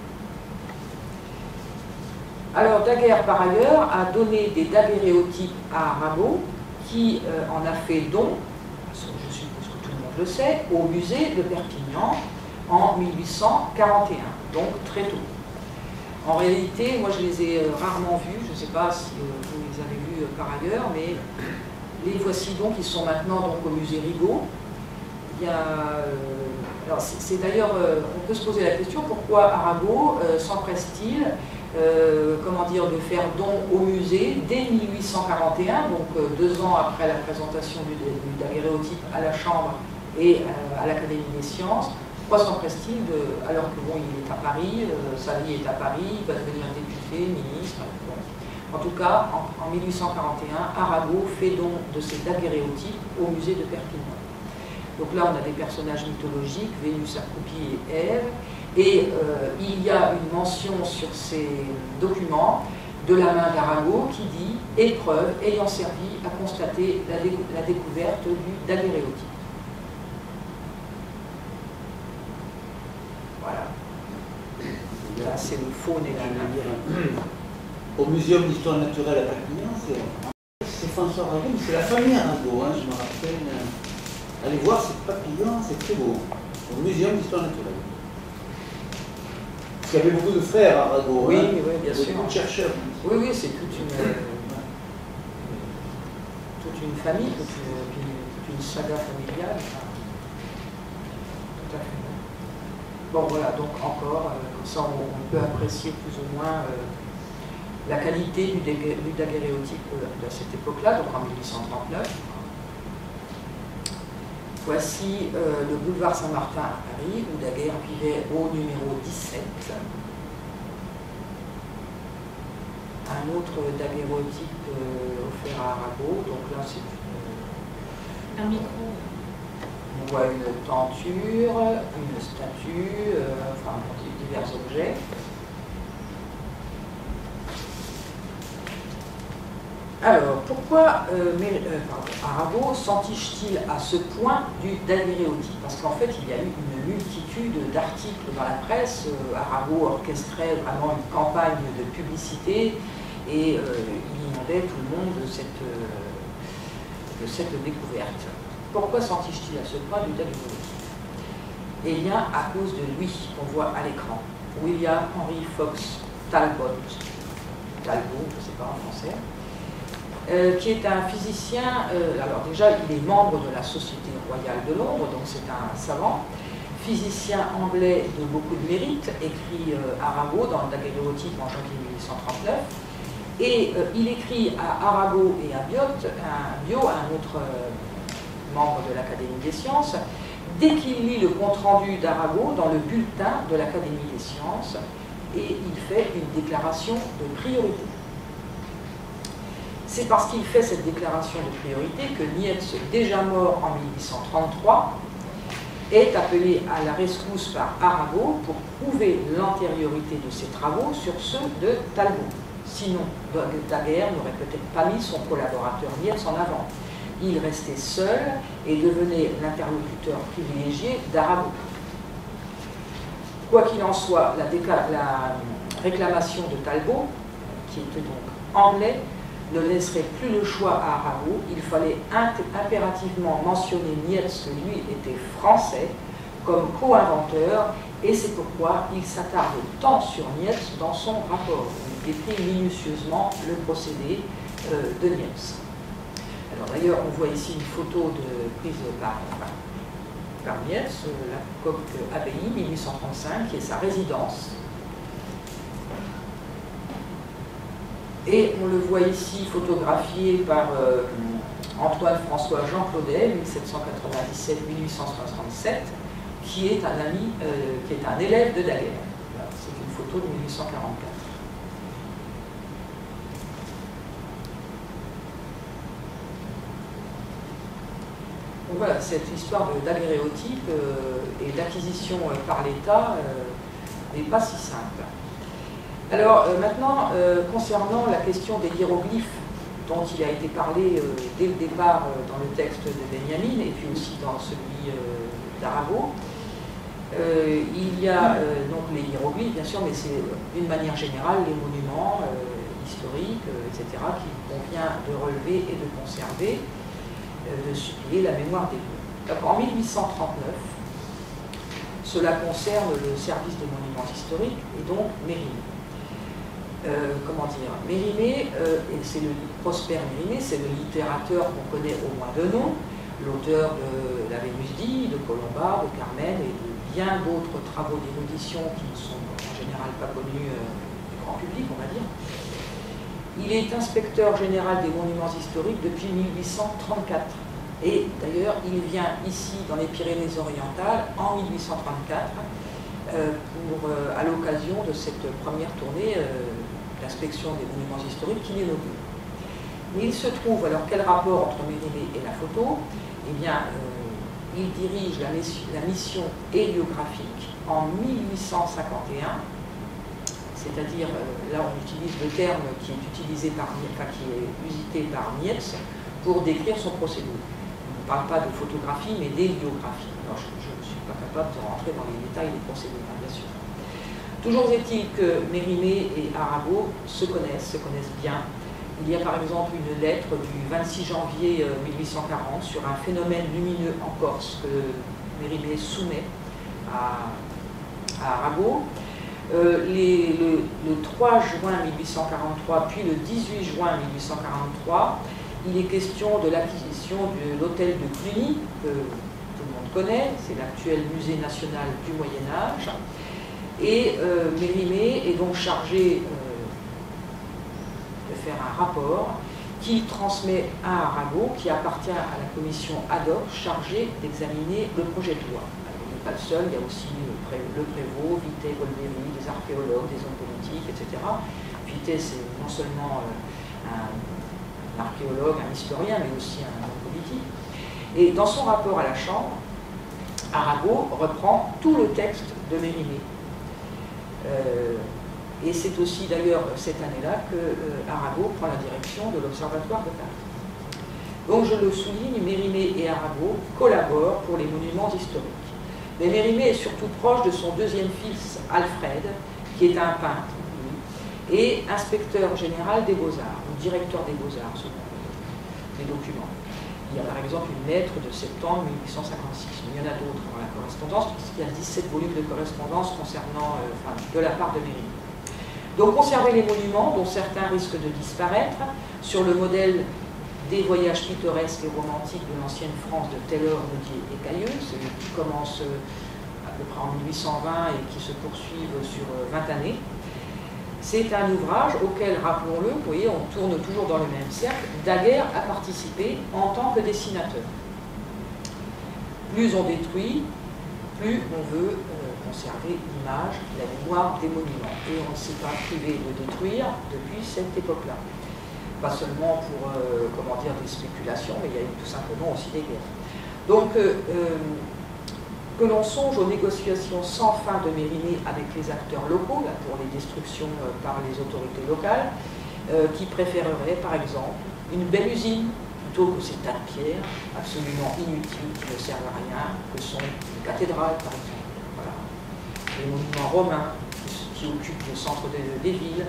Alors Daguerre, par ailleurs, a donné des daguerréotypes à Arago, qui euh, en a fait don, je suppose que tout le monde le sait, au musée de Perpignan, en mille huit cent quarante et un, donc très tôt. En réalité, moi je les ai rarement vus, je ne sais pas si vous les avez vus par ailleurs, mais les voici donc, ils sont maintenant donc au musée Rigaud. Il y a, euh, alors c'est d'ailleurs, euh, on peut se poser la question, pourquoi Arago euh, s'empresse-t-il euh, comment dire, de faire don au musée dès mille huit cent quarante et un, donc euh, deux ans après la présentation du, du daguerréotype à la Chambre et euh, à l'Académie des sciences. Pourquoi s'empresse-t-il, alors que bon, il est à Paris, euh, sa vie est à Paris, il va devenir député, ministre. Bon. En tout cas, en, en mille huit cent quarante et un, Arago fait don de ses daguerréotypes au musée de Perpignan. Donc là, on a des personnages mythologiques, Vénus, Accroupie et Ève, et euh, il y a une mention sur ces documents de la main d'Arago qui dit « épreuve ayant servi à constater la, dé la découverte du daguerréotype ». Voilà. Là, c'est le faune et la nature. Au Muséum d'histoire naturelle à Perpignan, c'est François Arago, mais c'est la famille Arago, hein, je me rappelle. Allez voir ces papillons, c'est très beau. Au Muséum d'Histoire Naturelle. Parce qu'il y avait beaucoup de frères Arago. Oui, hein, oui, bien sûr. beaucoup de chercheurs. Oui, oui, c'est toute une, euh, toute une famille, toute une, toute une saga familiale. Enfin, tout à fait. Bon, voilà, donc encore, euh, comme ça, on, on peut apprécier plus ou moins euh, la qualité du, du daguerréotype euh, de cette époque-là, donc en mille huit cent trente-neuf. Voici euh, le boulevard Saint-Martin à Paris, où Daguerre vivait au numéro dix-sept. Un autre daguerréotype euh, offert à Arago, donc là c'est une... Un micro. On voit une tenture, une statue, euh, enfin divers objets. Alors, pourquoi euh, mais, euh, pardon, Arago s'entiche-t-il à ce point du daguerréotype? Parce qu'en fait, il y a eu une multitude d'articles dans la presse. Euh, Arago orchestrait vraiment une campagne de publicité et euh, il inondait tout le monde de cette, euh, de cette découverte. Pourquoi s'entiche-t-il à ce point du daguerréotype? Eh bien, à cause de lui, qu'on voit à l'écran, William Henry Fox Talbot, Talbot, je ne sais pas en français, Euh, qui est un physicien, euh, alors déjà il est membre de la Société Royale de Londres, donc c'est un savant, physicien anglais de beaucoup de mérite, écrit euh, Arago dans le daguerréotype en janvier mille huit cent trente-neuf, et euh, il écrit à Arago et à Biot, un, Biot, un autre euh, membre de l'Académie des sciences, dès qu'il lit le compte-rendu d'Arago dans le bulletin de l'Académie des sciences, et il fait une déclaration de priorité. C'est parce qu'il fait cette déclaration de priorité que Niepce, déjà mort en mille huit cent trente-trois, est appelé à la rescousse par Arago pour prouver l'antériorité de ses travaux sur ceux de Talbot. Sinon, Daguerre n'aurait peut-être pas mis son collaborateur Niepce en avant. Il restait seul et devenait l'interlocuteur privilégié d'Arago. Quoi qu'il en soit, la, la réclamation de Talbot, qui était donc anglais, ne laisserait plus le choix à Arago. Il fallait impérativement mentionner Niepce, que lui était français, comme co-inventeur, et c'est pourquoi il s'attarde tant sur Niepce dans son rapport. Il décrit minutieusement le procédé euh, de Niepce. Alors d'ailleurs, on voit ici une photo de, prise par, par, par Niepce, la coque Abbaye, mille huit cent trente-cinq, qui est sa résidence. Et on le voit ici photographié par euh, Antoine-François Jean Claudet, mille sept cent quatre-vingt-dix-sept à mille huit cent soixante-sept, qui est un ami, euh, qui est un élève de Daguerre. C'est une photo de mille huit cent quarante-quatre. Donc voilà, cette histoire de daguerréotype euh, et d'acquisition euh, par l'État euh, n'est pas si simple. Alors euh, maintenant, euh, concernant la question des hiéroglyphes dont il a été parlé euh, dès le départ euh, dans le texte de Benjamin et puis aussi dans celui euh, d'Arago, euh, il y a euh, donc les hiéroglyphes bien sûr, mais c'est d'une manière générale les monuments euh, historiques, euh, et cetera, qu'il convient de relever et de conserver, euh, de suppléer la mémoire des lieux. Donc en mille huit cent trente-neuf, cela concerne le service des monuments historiques et donc Mérimée. Euh, comment dire, Mérimée, euh, et c'est le Prosper Mérimée, c'est le littérateur qu'on connaît au moins de nom, l'auteur de La Vénus d'Ille, de Colomba, de Carmen et de bien d'autres travaux d'érudition qui ne sont en général pas connus euh, du grand public, on va dire. Il est inspecteur général des monuments historiques depuis mille huit cent trente-quatre. Et d'ailleurs, il vient ici, dans les Pyrénées-Orientales, en mille huit cent trente-quatre, euh, pour, euh, à l'occasion de cette première tournée euh, d'inspection des monuments historiques qu'il inaugure. Mais il se trouve, alors quel rapport entre Mérimée et la photo? Eh bien, euh, il dirige la, la mission héliographique en mille huit cent cinquante et un, c'est-à-dire, euh, là on utilise le terme qui est utilisé par, enfin, qui est usité par Niepce pour décrire son procédé. On ne parle pas de photographie, mais d'héliographie. Alors, je ne suis pas capable de rentrer dans les détails des procédés, bien sûr. Toujours est-il que Mérimée et Arago se connaissent, se connaissent bien, Il y a par exemple une lettre du vingt-six janvier mille huit cent quarante sur un phénomène lumineux en Corse que Mérimée soumet à, à Arago. Euh, les, le, le trois juin mille huit cent quarante-trois, puis le dix-huit juin mille huit cent quarante-trois, il est question de l'acquisition de l'hôtel de Cluny, que tout le monde connaît, c'est l'actuel musée national du Moyen-Âge. Et euh, Mérimée est donc chargé euh, de faire un rapport qu'il transmet à Arago, qui appartient à la commission ad hoc chargée d'examiner le projet de loi. Alors, il n'est pas le seul, il y a aussi le, pré, le prévôt, Vité, Volveri, des archéologues, des hommes politiques, et cetera. Vité, c'est non seulement euh, un, un archéologue, un historien, mais aussi un homme politique. Et dans son rapport à la Chambre, Arago reprend tout le texte de Mérimée. Euh, Et c'est aussi d'ailleurs cette année-là que euh, Arago prend la direction de l'Observatoire de Paris. Donc je le souligne, Mérimée et Arago collaborent pour les monuments historiques. Mais Mérimée est surtout proche de son deuxième fils, Alfred, qui est un peintre, lui, et inspecteur général des Beaux-Arts, ou directeur des Beaux-Arts, selon les documents. Il y a par exemple une lettre de septembre mille huit cent cinquante-six. Il y en a d'autres dans la correspondance, puisqu'il y a dix-sept volumes de correspondance concernant, euh, enfin, de la part de Mérimée. Donc conserver les monuments, dont certains risquent de disparaître, sur le modèle des voyages pittoresques et romantiques de l'ancienne France de Taylor, Nodier et Cailleux, celui qui commence à peu près en mille huit cent vingt et qui se poursuivent sur vingt années. C'est un ouvrage auquel, rappelons-le, vous voyez, on tourne toujours dans le même cercle, Daguerre a participé en tant que dessinateur. Plus on détruit, plus on veut conserver l'image, la mémoire des monuments. Et on ne s'est pas privé de détruire depuis cette époque-là. Pas seulement pour, euh, comment dire, des spéculations, mais il y a eu tout simplement aussi des guerres. Donc, euh, euh, que l'on songe aux négociations sans fin de Mérimée avec les acteurs locaux, là, pour les destructions euh, par les autorités locales, euh, qui préféreraient, par exemple, une belle usine, plutôt que ces tas de pierres absolument inutiles qui ne servent à rien, que sont les cathédrales, par exemple. Les monuments romains qui, qui occupent le centre des, des villes.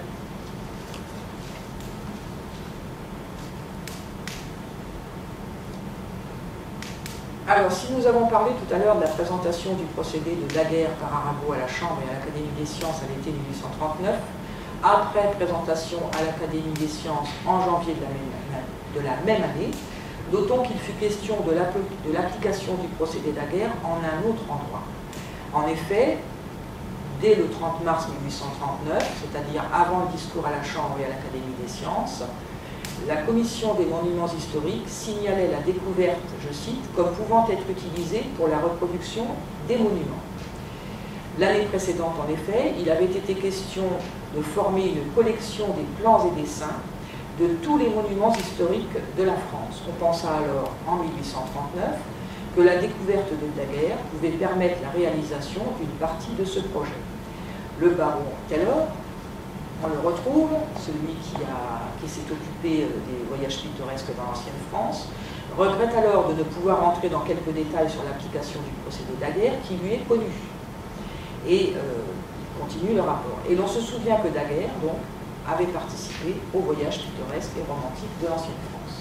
Alors, si nous avons parlé tout à l'heure de la présentation du procédé de Daguerre par Arago à la Chambre et à l'Académie des sciences à l'été mille huit cent trente-neuf, après présentation à l'Académie des sciences en janvier de la même, de la même année, notons qu'il fut question de l'application du procédé Daguerre en un autre endroit. En effet, dès le trente mars mille huit cent trente-neuf, c'est-à-dire avant le discours à la Chambre et à l'Académie des sciences, la Commission des monuments historiques signalait la découverte, je cite, comme pouvant être utilisée pour la reproduction des monuments. L'année précédente, en effet, il avait été question de former une collection des plans et dessins de tous les monuments historiques de la France. On pensa alors, en mille huit cent trente-neuf, que la découverte de Daguerre pouvait permettre la réalisation d'une partie de ce projet. Le baron Taylor, on le retrouve, celui qui, qui s'est occupé des voyages pittoresques dans l'ancienne France, regrette alors de ne pouvoir entrer dans quelques détails sur l'application du procédé Daguerre qui lui est connu. Et euh, il continue le rapport. Et l'on se souvient que Daguerre, donc, avait participé aux voyages pittoresques et romantiques de l'ancienne France.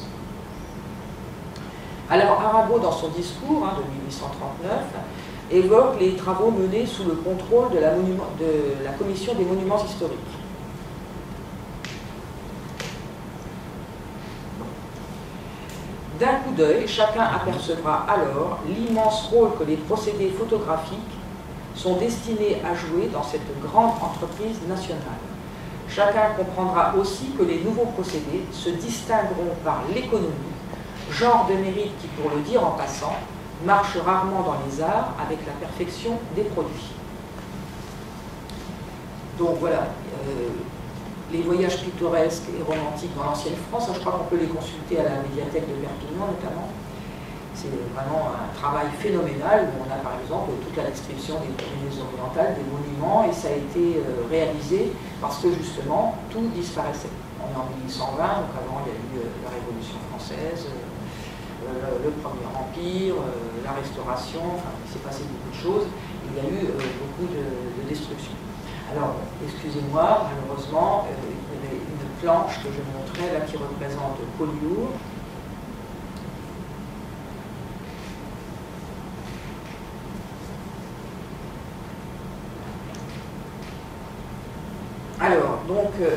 Alors Arago, dans son discours hein, de mille huit cent trente-neuf, évoque les travaux menés sous le contrôle de la, monument, de la Commission des monuments historiques. D'un coup d'œil, chacun apercevra alors l'immense rôle que les procédés photographiques sont destinés à jouer dans cette grande entreprise nationale. Chacun comprendra aussi que les nouveaux procédés se distingueront par l'économie, genre de mérite qui, pour le dire en passant, marche rarement dans les arts avec la perfection des produits. Donc voilà, euh, les voyages pittoresques et romantiques dans l'ancienne France, je crois qu'on peut les consulter à la médiathèque de Perpignan notamment. C'est vraiment un travail phénoménal où on a par exemple toute la description des Pyrénées orientales, des monuments, et ça a été euh, réalisé parce que justement tout disparaissait. On est en mille huit cent vingt, donc avant il y a eu euh, la Révolution française, euh, le, le Premier Empire, euh, la Restauration, enfin il s'est passé beaucoup de choses, il y a eu euh, beaucoup de, de destruction. Alors, excusez-moi, malheureusement, euh, il y avait une planche que je montrais là qui représente Collioure. Alors, donc, euh,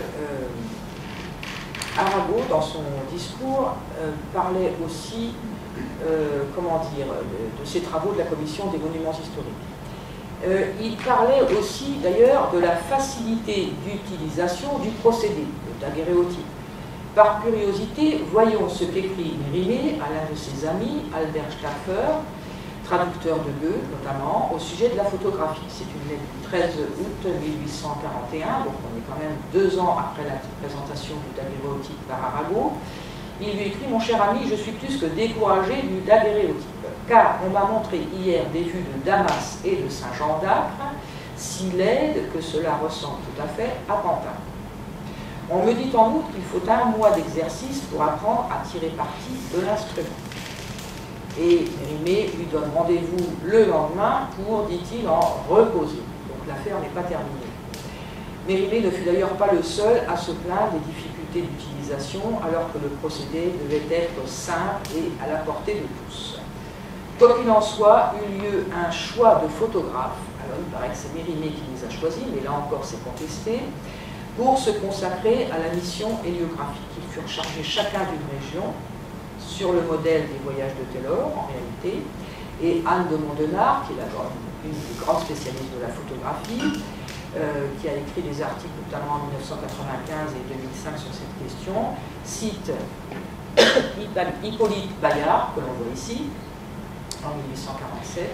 Arago, dans son discours, euh, parlait aussi, euh, comment dire, de, de ses travaux de la Commission des monuments historiques. Euh, il parlait aussi, d'ailleurs, de la facilité d'utilisation du procédé, le daguerréotype. Par curiosité, voyons ce qu'écrit Mérimée à l'un de ses amis, Albert Staffer, traducteur de Goethe notamment, au sujet de la photographie. C'est une lettre du treize août mille huit cent quarante et un, donc on est quand même deux ans après la présentation du daguerréotype par Arago. Il lui écrit: mon cher ami, je suis plus que découragé du daguerréotype, car on m'a montré hier des vues de Damas et de Saint-Jean d'Acre, si laides que cela ressemble tout à fait à Pantin. On me dit en outre qu'il faut un mois d'exercice pour apprendre à tirer parti de l'instrument. Et Mérimée lui donne rendez-vous le lendemain pour, dit-il, en reposer. Donc l'affaire n'est pas terminée. Mérimée ne fut d'ailleurs pas le seul à se plaindre des difficultés d'utilisation, alors que le procédé devait être simple et à la portée de tous. Quoi qu'il en soit, eut lieu un choix de photographes. Alors il paraît que c'est Mérimée qui les a choisis, mais là encore c'est contesté, pour se consacrer à la mission héliographique. Ils furent chargés chacun d'une région, sur le modèle des voyages de Taylor, en réalité, et Anne de Mondenard, qui est la, une des grandes spécialistes de la photographie, euh, qui a écrit des articles notamment en mille neuf cent quatre-vingt-quinze et deux mille cinq sur cette question, cite Hippolyte Bayard, que l'on voit ici, en mille huit cent quarante-sept,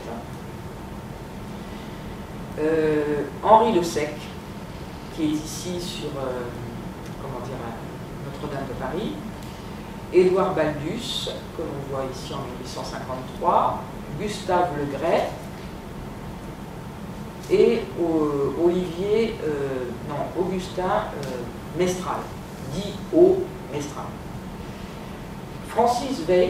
euh, Henri Le Sec, qui est ici sur euh, comment dire, Notre-Dame de Paris, Édouard Baldus, que l'on voit ici en mille huit cent cinquante-trois, Gustave Legret et euh, Olivier, euh, non, Augustin euh, Mestral, dit O. Mestral. Francis Veil,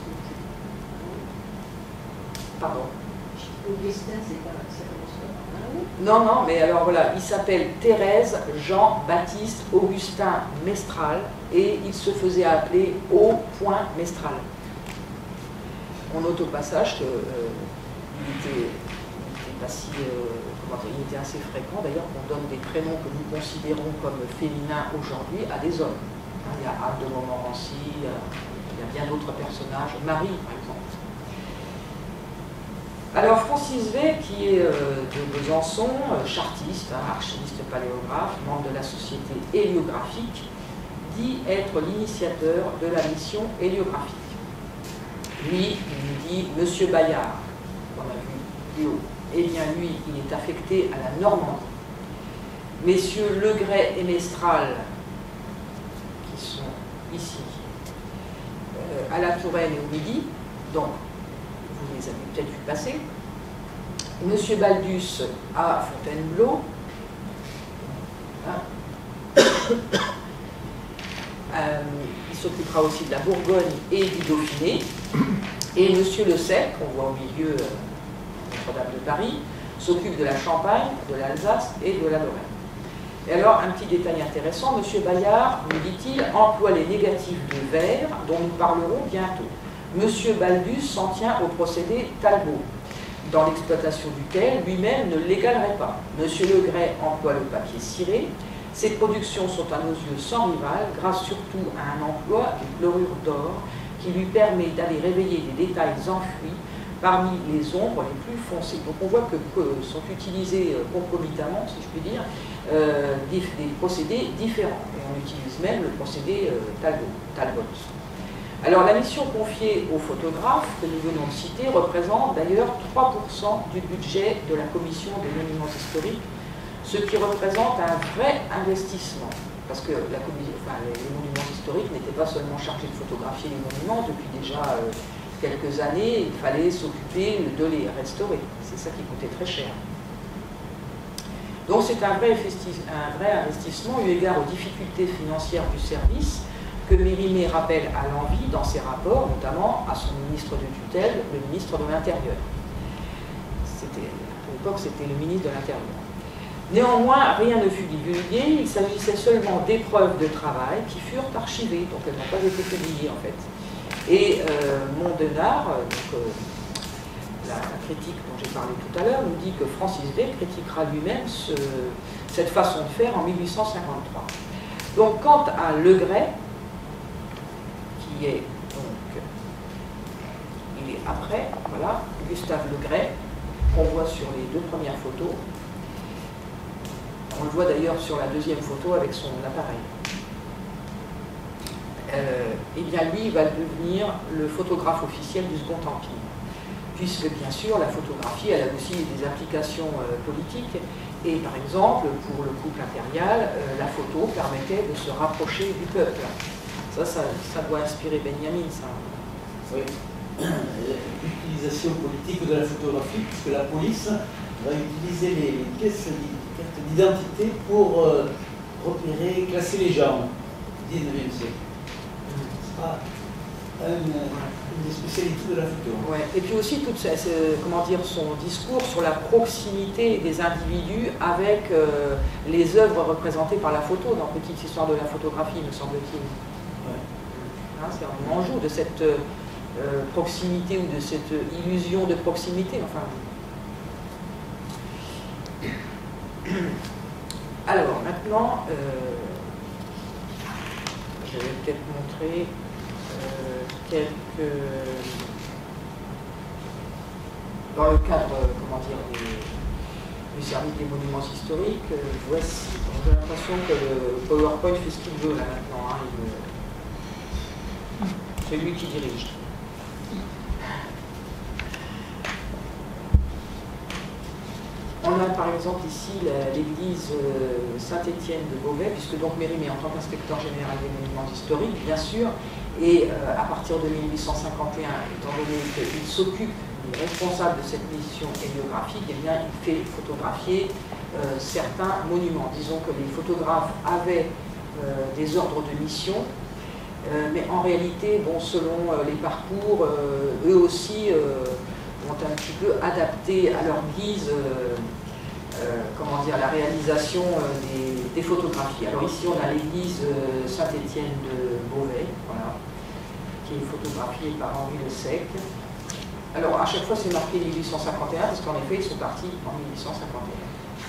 pardon. Augustin, c'est pas ça commence pas. Non, non, mais alors voilà, il s'appelle Thérèse Jean-Baptiste Augustin Mestral et il se faisait appeler O. Mestral. On note au passage qu'il euh, était, était pas si, euh, comment dire, il était assez fréquent d'ailleurs qu'on donne des prénoms que nous considérons comme féminins aujourd'hui à des hommes. Hein, il y a Anne de Montmorency, il y a, il y a bien d'autres personnages, Marie par exemple. Alors Francis Veil, qui est euh, de Besançon, euh, chartiste, hein, archiviste paléographe, membre de la Société héliographique, dit être l'initiateur de la mission héliographique. Lui, il nous dit Monsieur Bayard, qu'on a vu plus haut. Eh bien lui, il est affecté à la Normandie. Messieurs Legret et Mestral, qui sont ici, euh, à la Touraine et au Midi, donc vous les avez peut-être vu passer. Monsieur Baldus à Fontainebleau. Hein. euh, il s'occupera aussi de la Bourgogne et du Dauphiné. Et Monsieur Le Sec, qu'on voit au milieu euh, Notre-Dame de Paris, s'occupe de la Champagne, de l'Alsace et de la Lorraine. Et alors, un petit détail intéressant, Monsieur Bayard, nous dit-il, emploie les négatifs de verre dont nous parlerons bientôt. Monsieur Baldus s'en tient au procédé Talbot, dans l'exploitation duquel lui-même ne l'égalerait pas. Monsieur Legret emploie le papier ciré. Ses productions sont à nos yeux sans rival, grâce surtout à un emploi de chlorure d'or qui lui permet d'aller réveiller des détails enfouis parmi les ombres les plus foncées. Donc on voit que, que sont utilisés concomitamment, si je puis dire, euh, des, des procédés différents. Et on utilise même le procédé euh, Talbot. Talbot. Alors la mission confiée aux photographes que nous venons de citer représente d'ailleurs trois pour cent du budget de la Commission des monuments historiques, ce qui représente un vrai investissement. Parce que la commission, enfin, les monuments historiques n'étaient pas seulement chargés de photographier les monuments, depuis déjà euh, quelques années, il fallait s'occuper de les restaurer. C'est ça qui coûtait très cher. Donc c'est un vrai, un vrai investissement eu égard aux difficultés financières du service, que Mérimée rappelle à l'envi dans ses rapports, notamment à son ministre de tutelle, le ministre de l'Intérieur. À l'époque, c'était le ministre de l'Intérieur. Néanmoins, rien ne fut divulgué, il s'agissait seulement d'épreuves de travail qui furent archivées, donc elles n'ont pas été publiées en fait. Et euh, Mondenard, donc, euh, la, la critique dont j'ai parlé tout à l'heure, nous dit que Francis Day critiquera lui-même ce, cette façon de faire en mille huit cent cinquante-trois. Donc quant à Legret, qui est donc, il est après, voilà, Gustave Legret, qu'on voit sur les deux premières photos. On le voit d'ailleurs sur la deuxième photo avec son appareil. Euh, et bien lui, il va devenir le photographe officiel du Second Empire. Puisque bien sûr, la photographie, elle a aussi des applications euh, politiques. Et par exemple, pour le couple impérial, euh, la photo permettait de se rapprocher du peuple. Ça, ça, ça doit inspirer Benjamin, ça. Oui. L'utilisation politique de la photographie, puisque la police va utiliser les pièces d'identité pour euh, repérer, classer les gens au dix-neuvième siècle. Ce sera une, une des spécialités de la photo. Ouais. Et puis aussi, toute, euh, comment dire, son discours sur la proximité des individus avec euh, les œuvres représentées par la photo, dans Petite histoire de la photographie, me semble-t-il. Ouais. Hein, c'est un enjeu de cette euh, proximité ou de cette illusion de proximité, enfin. Alors, maintenant, euh, je vais peut-être montrer euh, quelques... Dans le cadre, comment dire, du, du service des monuments historiques, euh, voici. J'ai l'impression que le PowerPoint fait ce qu'il veut là maintenant. Hein, il, c'est lui qui dirige. On a par exemple ici l'église Saint-Étienne de Beauvais, puisque donc Mérimée, en tant qu'inspecteur général des monuments historiques, bien sûr, et euh, à partir de mille huit cent cinquante et un, étant donné qu'il s'occupe, il est responsable de cette mission héliographique, eh bien, il fait photographier euh, certains monuments. Disons que les photographes avaient euh, des ordres de mission, euh, mais en réalité, bon, selon euh, les parcours, euh, eux aussi euh, ont un petit peu adapté à leur guise euh, euh, comment dire, la réalisation euh, des, des photographies. Alors ici on a l'église euh, Saint-Étienne de Beauvais, voilà, qui est photographiée par Henri Le Sec. Alors à chaque fois c'est marqué mille huit cent cinquante et un parce qu'en effet ils sont partis en mille huit cent cinquante et un.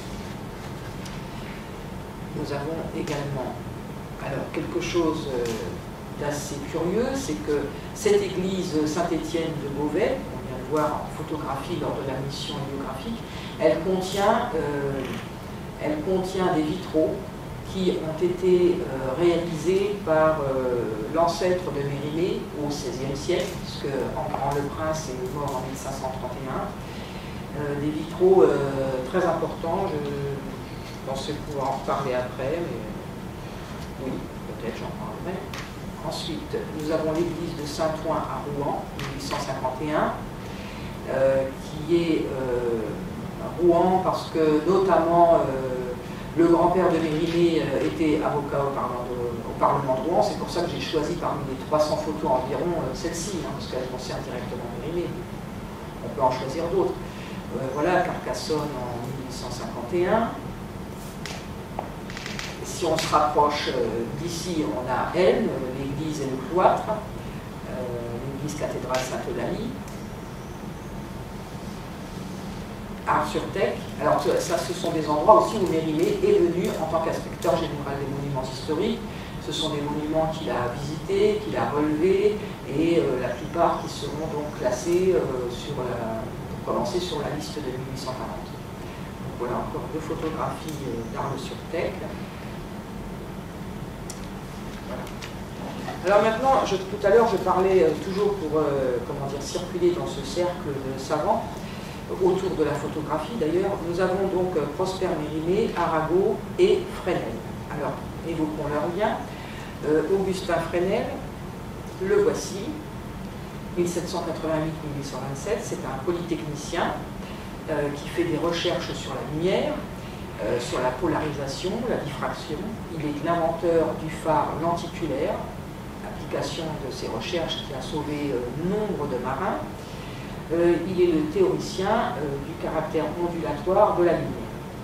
Nous avons également alors quelque chose euh, d'assez curieux, c'est que cette église Saint-Étienne de Beauvais, en photographie lors de la mission héliographique, elle contient, euh, elle contient des vitraux qui ont été euh, réalisés par euh, l'ancêtre de Mérimée au seizième siècle, puisque Enguerrand le Prince est mort en mille cinq cent trente et un. Euh, des vitraux euh, très importants, je pensais pouvoir en reparler après, mais oui, peut-être j'en parlerai. Ensuite, nous avons l'église de Saint-Ouen à Rouen, mille huit cent cinquante et un. Euh, qui est euh, Rouen parce que notamment euh, le grand-père de Mérimée euh, était avocat au Parlement, de, au Parlement de Rouen. C'est pour ça que j'ai choisi parmi les trois cents photos environ euh, celle-ci, hein, parce qu'elle concerne directement Mérimée. On peut en choisir d'autres. Euh, voilà, Carcassonne en mille huit cent cinquante et un. Si on se rapproche euh, d'ici, on a Elne, l'église et le cloître, euh, l'église cathédrale Sainte-Eulalie. Ars-sur-Tech, alors ça ce sont des endroits aussi où Mérimée est venu en tant qu'inspecteur général des monuments historiques. Ce sont des monuments qu'il a visités, qu'il a relevés et euh, la plupart qui seront donc classés euh, sur la, pour commencer sur la liste de mille huit cent quarante. Donc voilà encore deux photographies euh, d'Arles-sur-Tech. Voilà. Alors maintenant, je, tout à l'heure je parlais euh, toujours pour euh, comment dire, circuler dans ce cercle de savants autour de la photographie d'ailleurs, nous avons donc Prosper Mérimée, Arago et Fresnel. Alors, évoquons leur lien. Euh, Augustin Fresnel, le voici, mille sept cent quatre-vingt-huit à mille huit cent vingt-sept, c'est un polytechnicien euh, qui fait des recherches sur la lumière, euh, sur la polarisation, la diffraction. Il est l'inventeur du phare lenticulaire, application de ses recherches qui a sauvé euh, nombre de marins. Euh, il est le théoricien euh, du caractère ondulatoire de la lumière.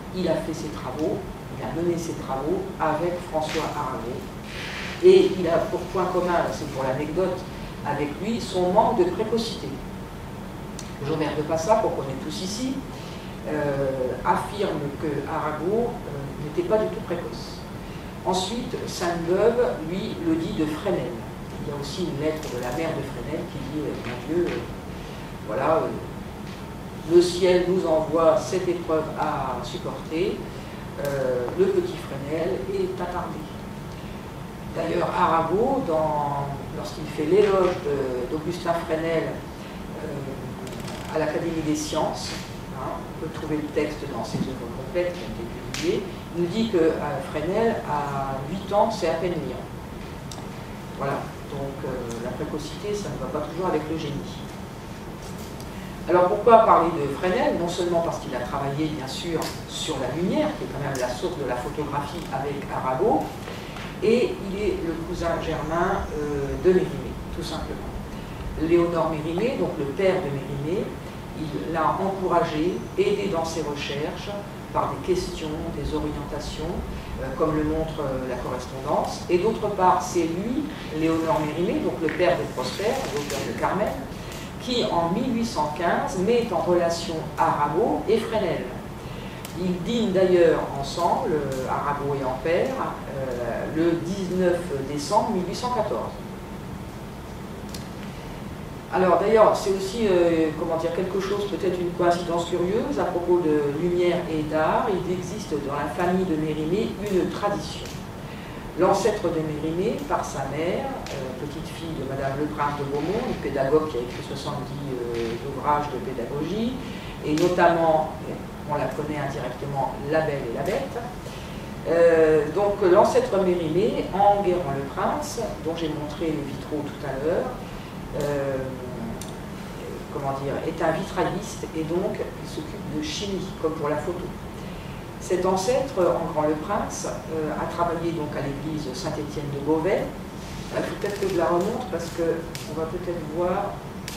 il a fait ses travaux, il a mené ses travaux avec François Arago. Et il a pour point commun, c'est pour l'anecdote, avec lui, son manque de précocité. Jean-Bert de Passa, qu'on connaît tous ici, euh, affirme que Arago euh, n'était pas du tout précoce. Ensuite, Sainte-Beuve, lui, le dit de Fresnel. Il y a aussi une lettre de la mère de Fresnel qui dit euh, mon Dieu, euh, voilà, euh, le ciel nous envoie cette épreuve à supporter, euh, le petit Fresnel est attardé. D'ailleurs, Arago, lorsqu'il fait l'éloge d'Augustin Fresnel euh, à l'Académie des sciences, hein, on peut trouver le texte dans ses œuvres complètes qui ont été publiées, il nous dit que euh, Fresnel, à huit ans, c'est à peine lire. Voilà, donc euh, la précocité, ça ne va pas toujours avec le génie. Alors pourquoi parler de Fresnel? Non seulement parce qu'il a travaillé, bien sûr, sur la lumière, qui est quand même la source de la photographie avec Arago, et il est le cousin germain euh, de Mérimée, tout simplement. Léonard Mérimée, donc le père de Mérimée, il l'a encouragé, aidé dans ses recherches par des questions, des orientations, euh, comme le montre euh, la correspondance. Et d'autre part, c'est lui, Léonard Mérimée, donc le père de Prosper, l'auteur de Carmen, qui en mille huit cent quinze met en relation Arago et Fresnel. Ils dînent d'ailleurs ensemble, euh, Arago et Ampère, euh, le dix-neuf décembre mille huit cent quatorze. Alors d'ailleurs, c'est aussi, euh, comment dire, quelque chose, peut-être une coïncidence curieuse à propos de lumière et d'art. Il existe dans la famille de Mérimée une tradition. L'ancêtre de Mérimée, par sa mère, euh, petite fille de Madame Leprince de Beaumont, une pédagogue qui a écrit soixante-dix euh, ouvrages de pédagogie, et notamment, on la connaît indirectement, La Belle et la Bête. Euh, donc l'ancêtre Mérimée, Enguerrand-le-Prince, dont j'ai montré les vitraux tout à l'heure, euh, comment dire, est un vitrailliste et donc il s'occupe de chimie, comme pour la photo. Cet ancêtre, Enguerrand-le-Prince, euh, a travaillé donc à l'église Saint-Étienne de Beauvais. Il faut peut-être que je la remonte parce qu'on va peut-être voir.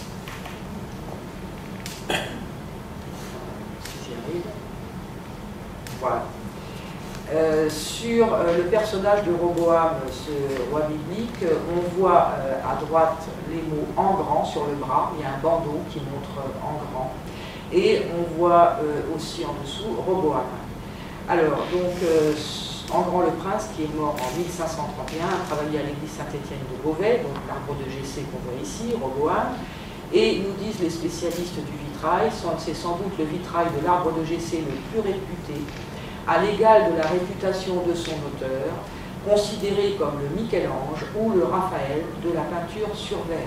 Voilà. Euh, sur euh, le personnage de Roboam, ce roi biblique, on voit euh, à droite les mots en grand sur le bras, il y a un bandeau qui montre euh, en grand, et on voit euh, aussi en dessous Roboam. Alors, donc, euh, Enguerrand-le-Prince, qui est mort en mille cinq cent trente et un, a travaillé à l'église Saint-Étienne de Beauvais, donc l'arbre de Jessé qu'on voit ici, Roboam. Et nous disent les spécialistes du vitrail, c'est sans doute le vitrail de l'arbre de Jessé le plus réputé, à l'égal de la réputation de son auteur, considéré comme le Michel-Ange ou le Raphaël de la peinture sur verre.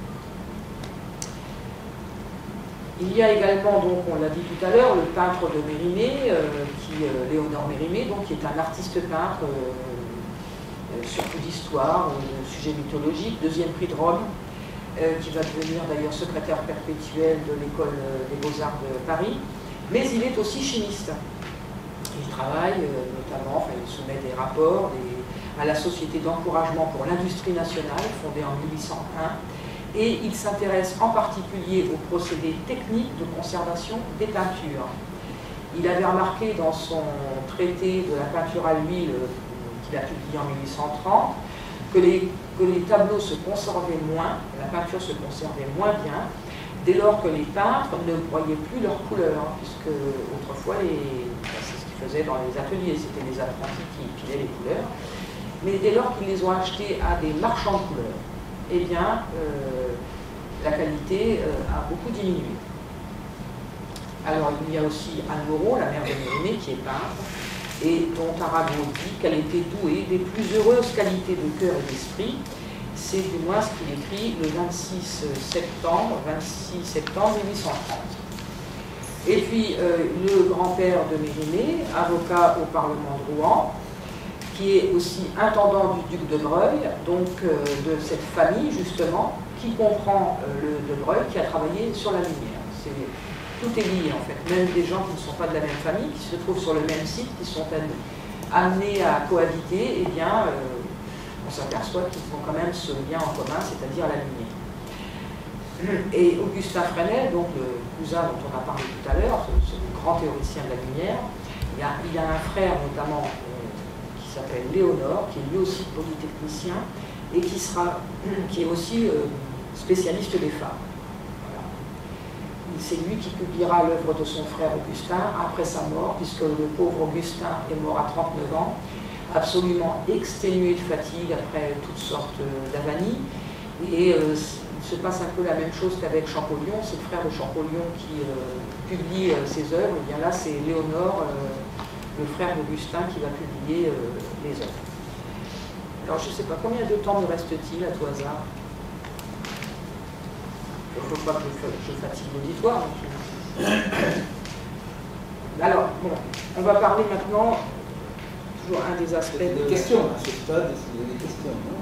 Il y a également, donc on l'a dit tout à l'heure, le peintre de Mérimée, euh, qui, euh, Léonard Mérimée, donc, qui est un artiste peintre, euh, euh, surtout d'histoire, ou de sujets mythologiques, deuxième prix de Rome, Euh, qui va devenir d'ailleurs secrétaire perpétuel de l'école euh, des Beaux-Arts de Paris, mais il est aussi chimiste. Il travaille euh, notamment, enfin il soumet des rapports des, à la Société d'encouragement pour l'industrie nationale, fondée en mille huit cent un, et il s'intéresse en particulier aux procédés techniques de conservation des peintures. Il avait remarqué dans son traité de la peinture à l'huile, euh, qu'il a publié en mille huit cent trente, que les, que les tableaux se conservaient moins, la peinture se conservait moins bien, dès lors que les peintres ne voyaient plus leur couleur, puisque autrefois, c'est ce qu'ils faisaient dans les ateliers, c'était les apprentis qui pilaient les couleurs, mais dès lors qu'ils les ont achetés à des marchands de couleurs, eh bien, euh, la qualité euh, a beaucoup diminué. Alors, il y a aussi Anne Moreau, la mère de Mérimée, qui est peintre, et dont Arago dit qu'elle était douée des plus heureuses qualités de cœur et d'esprit. C'est du moins ce qu'il écrit le vingt-six septembre mille huit cent trente. Et puis euh, le grand-père de Mérimée, avocat au Parlement de Rouen, qui est aussi intendant du duc de Breuil, donc euh, de cette famille justement, qui comprend euh, le de Breuil, qui a travaillé sur la lumière. Tout est lié en fait, même des gens qui ne sont pas de la même famille, qui se trouvent sur le même site, qui sont amenés à cohabiter, eh bien, euh, on s'aperçoit qu'ils font quand même ce lien en commun, c'est-à-dire la lumière. Et Augustin Fresnel, donc le cousin dont on a parlé tout à l'heure, ce, ce grand théoricien de la lumière, Il y a, il y a un frère notamment euh, qui s'appelle Léonore, qui est lui aussi polytechnicien, et qui, sera, qui est aussi euh, spécialiste des femmes. Voilà. C'est lui qui publiera l'œuvre de son frère Augustin après sa mort, puisque le pauvre Augustin est mort à trente-neuf ans, absolument exténué de fatigue après toutes sortes d'avanies. Et euh, il se passe un peu la même chose qu'avec Champollion, c'est le frère de Champollion qui euh, publie euh, ses œuvres. Et bien là, c'est Léonore, euh, le frère d'Augustin, qui va publier euh, les œuvres. Alors, je ne sais pas, combien de temps me reste-t-il à tout hasard? Il ne faut pas que je, je fatigue l'auditoire. Alors, bon, on va parler maintenant, toujours un des aspects des de... questions à ce stade, est-ce qu'il y a des questions, non?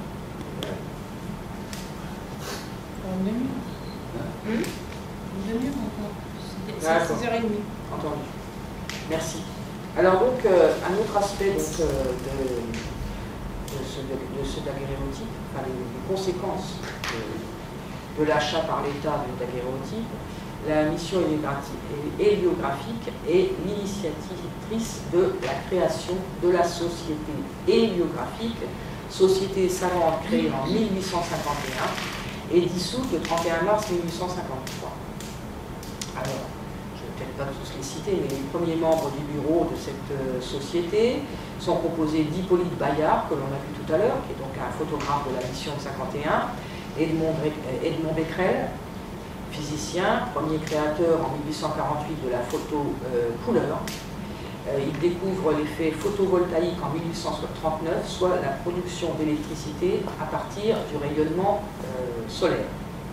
En deux minutes. Hein? Hmm? En deux minutes encore. C'est D'accord. six heures trente. Entendu. Merci. Alors donc, euh, un autre aspect donc, euh, de, de ce, de, de ce daguerréotype, enfin les, les conséquences de, de l'achat par l'État du daguerréotype, la mission héliographique est l'initiatrice de la création de la société héliographique, société savante créée en mille huit cent cinquante et un et dissoute le trente et un mars mille huit cent cinquante-trois. Alors, je ne vais peut-être pas tous les citer, mais les premiers membres du bureau de cette euh, société sont composés d'Hippolyte Bayard, que l'on a vu tout à l'heure, qui est donc un photographe de la mission de cinquante et un, Edmond, Edmond Becquerel, physicien, premier créateur en mille huit cent quarante-huit de la photo euh, couleur. Euh, il découvre l'effet photovoltaïque en mille huit cent trente-neuf, soit la production d'électricité à partir du rayonnement euh, solaire.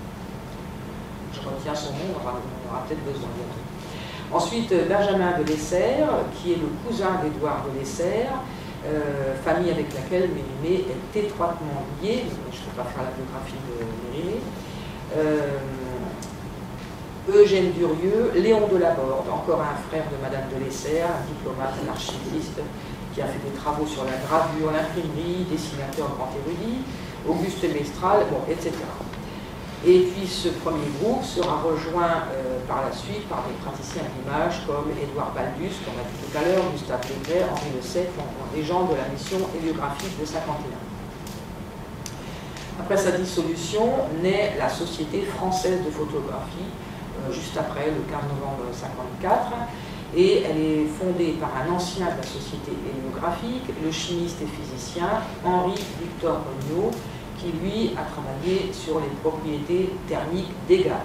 Je retiens son nom, on aura, on aura peut-être besoin bientôt. Ensuite, Benjamin de Lesser, qui est le cousin d'Édouard de Lesser, euh, famille avec laquelle Mérimée est étroitement liée. Je ne peux pas faire la biographie de Mérimée. Euh, Eugène Durieux, Léon de Laborde, encore un frère de Madame de Lesser, un diplomate, un archiviste, qui a fait des travaux sur la gravure, l'imprimerie, dessinateur grand érudit, Auguste Mestral, bon, et cetera. Et puis ce premier groupe sera rejoint euh, par la suite par des praticiens de l'image comme Édouard Baldus, qu'on a vu tout à l'heure, Gustave Legret, Henri Le Sec, des gens de la mission héliographique de cinquante et un. Après sa dissolution, naît la Société française de photographie, euh, juste après, le quinze novembre mille neuf cent cinquante-quatre, et elle est fondée par un ancien de la Société héliographique, le chimiste et physicien Henri Victor Regnault, qui lui a travaillé sur les propriétés thermiques des gaz.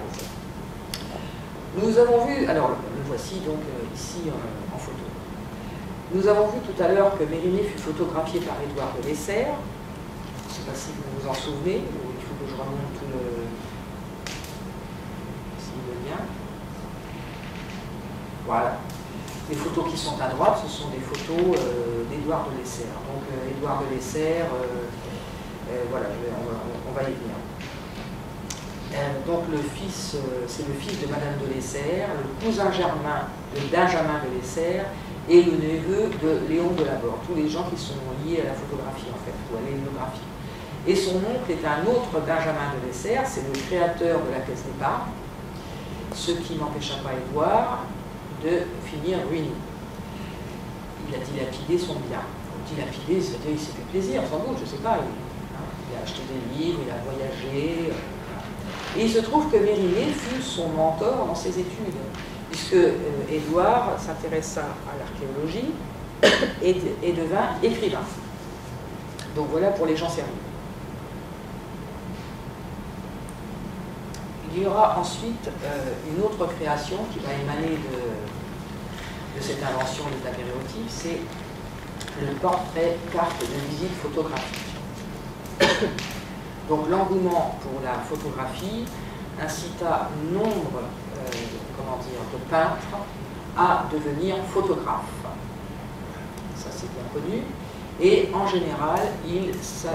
Nous avons vu, alors le voici donc euh, ici euh, en photo. Nous avons vu tout à l'heure que Mérimée fut photographié par Édouard de Lesser. Je ne sais pas si vous vous en souvenez, il faut que je remonte tout le... s'il veut bien. Voilà. Les photos qui sont à droite, ce sont des photos euh, d'Édouard de Lesser. Donc euh, Édouard de Lesser, euh, euh, voilà, on va, on va y venir. Euh, donc le fils, euh, c'est le fils de Madame de Lesser, le cousin germain de Benjamin de Lesser et le neveu de Léon de Laborde, tous les gens qui sont liés à la photographie en fait, ou à l'héliographiie. Et son oncle est un autre Benjamin de Lesser, c'est le créateur de la Caisse d'épargne, ce qui n'empêcha pas Édouard de finir ruiné. Il a dilapidé son bien. Dilapidé, c'est-à-dire il s'est fait plaisir, sans doute, je ne sais pas. Il, hein, il a acheté des livres, il a voyagé. Et il se trouve que Mérimée fut son mentor dans ses études, puisque euh, Édouard s'intéressa à l'archéologie et, de, et devint écrivain. Donc voilà pour les gens sérieux. Il y aura ensuite euh, une autre création qui va émaner de, de cette invention du daguerréotype, c'est le portrait carte de visite photographique. Donc l'engouement pour la photographie incita nombre euh, comment dire, de peintres à devenir photographes. Ça c'est bien connu. Et en général, ils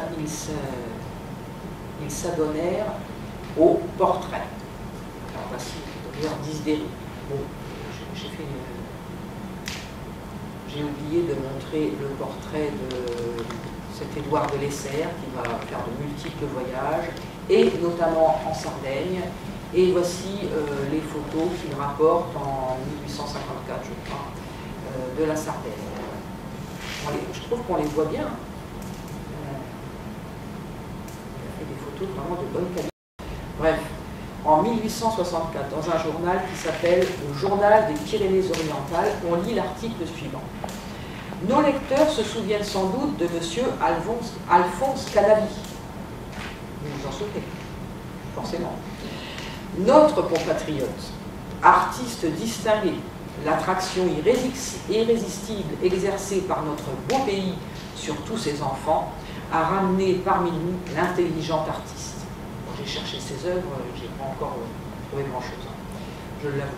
s'adonnèrent au portrait. Alors voici d'ailleurs Disdéry. Bon, j'ai fait une... J'ai oublié de montrer le portrait de cet Édouard de Lesser qui va faire de multiples voyages, et notamment en Sardaigne. Et voici euh, les photos qu'il rapporte en mille huit cent cinquante-quatre, je crois, euh, euh, de la Sardaigne. On les, je trouve qu'on les voit bien. Il a fait des photos vraiment de bonne qualité. Bref, en mille huit cent soixante-quatre, dans un journal qui s'appelle le Journal des Pyrénées-Orientales, on lit l'article suivant. Nos lecteurs se souviennent sans doute de M. Alphonse, Alphonse Canavi. Vous vous en souvenez, forcément. Notre compatriote, artiste distingué, l'attraction irrésistible exercée par notre beau pays sur tous ses enfants, a ramené parmi nous l'intelligent artiste. Bon, j'ai cherché ses œuvres, j'ai pas encore trouvé grand-chose, je l'avoue.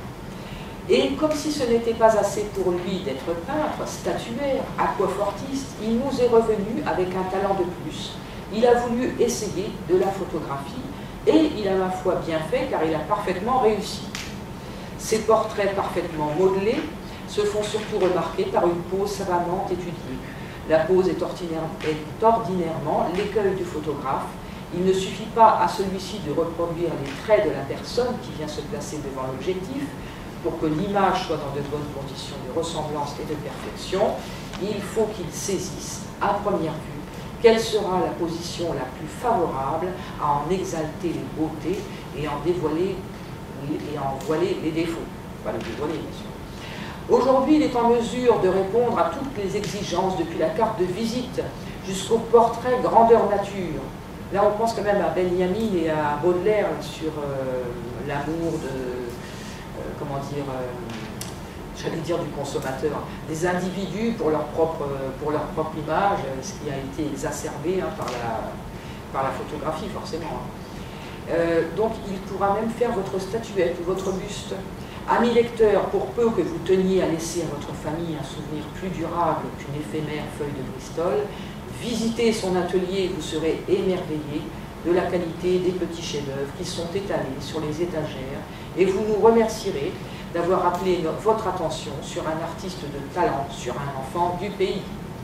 Et comme si ce n'était pas assez pour lui d'être peintre, statuaire, aquafortiste, il nous est revenu avec un talent de plus. Il a voulu essayer de la photographie et il a ma foi bien fait car il a parfaitement réussi. Ses portraits parfaitement modelés se font surtout remarquer par une pose savamment étudiée. La pose est, ordinaire, est ordinairement l'écueil du photographe. Il ne suffit pas à celui-ci de reproduire les traits de la personne qui vient se placer devant l'objectif pour que l'image soit dans de bonnes conditions de ressemblance et de perfection. Il faut qu'il saisisse à première vue quelle sera la position la plus favorable à en exalter les beautés et en dévoiler et en voiler les défauts. Pas les dévoiler, bien sûr. Aujourd'hui, il est en mesure de répondre à toutes les exigences, depuis la carte de visite jusqu'au portrait grandeur nature. Là, on pense quand même à Benjamin et à Baudelaire sur euh, l'amour de, euh, comment dire, euh, j'allais dire du consommateur, des individus pour leur propre, pour leur propre image, ce qui a été exacerbé hein, par, la, par la photographie, forcément. Euh, donc, il pourra même faire votre statuette ou votre buste. Amis lecteurs, pour peu que vous teniez à laisser à votre famille un souvenir plus durable qu'une éphémère feuille de Bristol, visitez son atelier et vous serez émerveillés de la qualité des petits chefs-d'œuvre qui sont étalés sur les étagères et vous nous remercierez d'avoir appelé notre, votre attention sur un artiste de talent, sur un enfant du pays.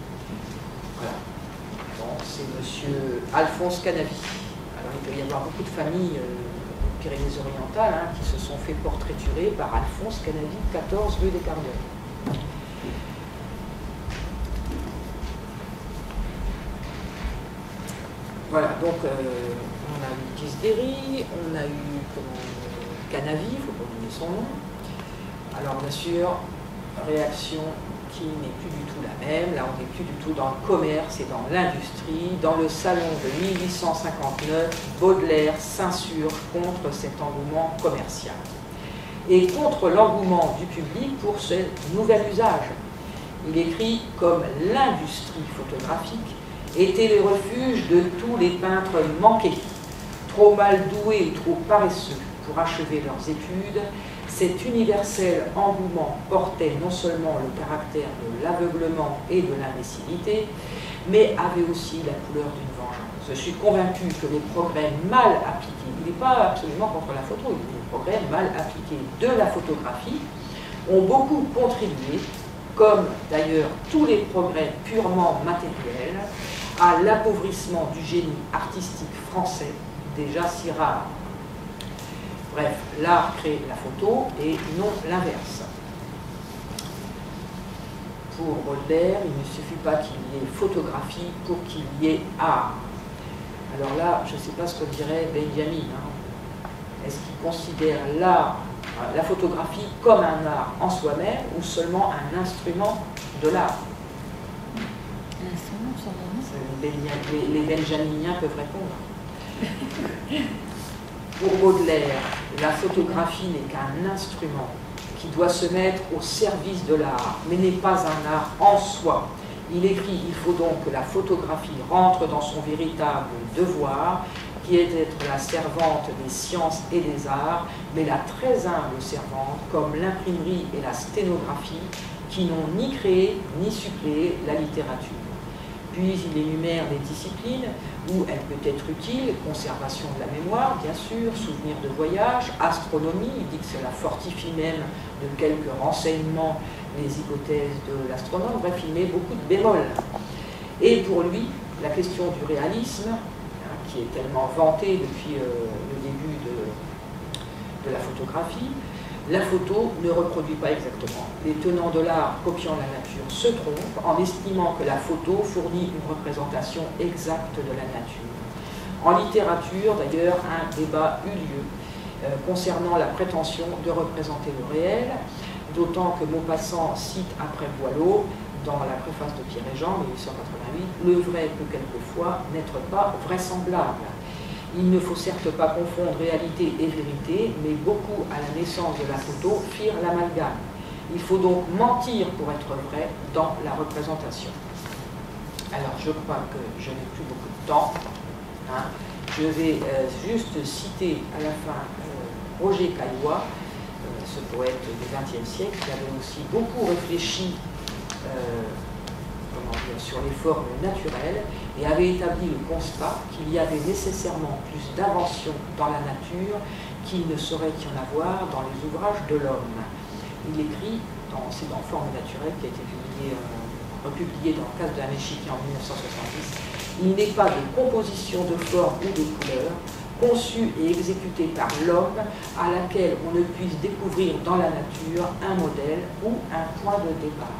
Voilà. Donc, c'est monsieur Alphonse Canavi. Alors, il doit y avoir beaucoup de familles euh, Pyrénées-Orientales hein, qui se sont fait portraiturer par Alphonse Canavi, quatorze rue des Cardeurs. Voilà, donc euh, on a eu Guisdéry, on a eu comment, Canavi, il faut pas oublier son nom. Alors bien sûr, réaction qui n'est plus du tout la même, là on n'est plus du tout dans le commerce et dans l'industrie. Dans le salon de mille huit cent cinquante-neuf, Baudelaire s'insurge contre cet engouement commercial et contre l'engouement du public pour ce nouvel usage. Il écrit comme l'industrie photographique était le refuge de tous les peintres manqués, trop mal doués et trop paresseux pour achever leurs études. Cet universel engouement portait non seulement le caractère de l'aveuglement et de l'imbécilité, mais avait aussi la couleur d'une vengeance. Je suis convaincu que les progrès mal appliqués, il n'est pas absolument contre la photo, les progrès mal appliqués de la photographie ont beaucoup contribué, comme d'ailleurs tous les progrès purement matériels, à l'appauvrissement du génie artistique français, déjà si rare. Bref, l'art crée la photo et non l'inverse. Pour Baudelaire, il ne suffit pas qu'il y ait photographie pour qu'il y ait art. Alors là, je ne sais pas ce que dirait Benjamin. Hein. Est-ce qu'il considère l'art, la photographie comme un art en soi-même ou seulement un instrument de l'art? Un instrument, ça va, les, les benjaminiens peuvent répondre. Pour Baudelaire, la photographie n'est qu'un instrument qui doit se mettre au service de l'art, mais n'est pas un art en soi. Il écrit « Il faut donc que la photographie rentre dans son véritable devoir, qui est d'être la servante des sciences et des arts, mais la très humble servante, comme l'imprimerie et la sténographie, qui n'ont ni créé ni suppléé la littérature. » Puis il énumère des disciplines où elle peut être utile, conservation de la mémoire, bien sûr, souvenir de voyage, astronomie, il dit que cela fortifie même de quelques renseignements les hypothèses de l'astronome, bref, il met beaucoup de bémols. Et pour lui, la question du réalisme, hein, qui est tellement vantée depuis euh, le début de, de la photographie, La photo ne reproduit pas exactement. Les tenants de l'art copiant la nature se trompent en estimant que la photo fournit une représentation exacte de la nature. En littérature, d'ailleurs, un débat eut lieu euh, concernant la prétention de représenter le réel, d'autant que Maupassant cite après Boileau, dans la préface de Pierre et Jean, mille huit cent quatre-vingt-huit, le vrai peut quelquefois n'être pas vraisemblable. Il ne faut certes pas confondre réalité et vérité, mais beaucoup à la naissance de la photo firent l'amalgame. Il faut donc mentir pour être vrai dans la représentation. Alors je crois que je n'ai plus beaucoup de temps. Hein. Je vais euh, juste citer à la fin euh, Roger Caillois, euh, ce poète du vingtième siècle, qui avait aussi beaucoup réfléchi euh, comment dire, sur les formes naturelles et avait établi le constat qu'il y avait nécessairement plus d'inventions dans la nature qu'il ne saurait y en avoir dans les ouvrages de l'homme. Il écrit, c'est dans Formes naturelles, qui a été publié, euh, republié dans le cadre de la Méchiquet en mille neuf cent soixante-dix. Il n'est pas de composition de forme ou de couleur conçue et exécutée par l'homme à laquelle on ne puisse découvrir dans la nature un modèle ou un point de départ.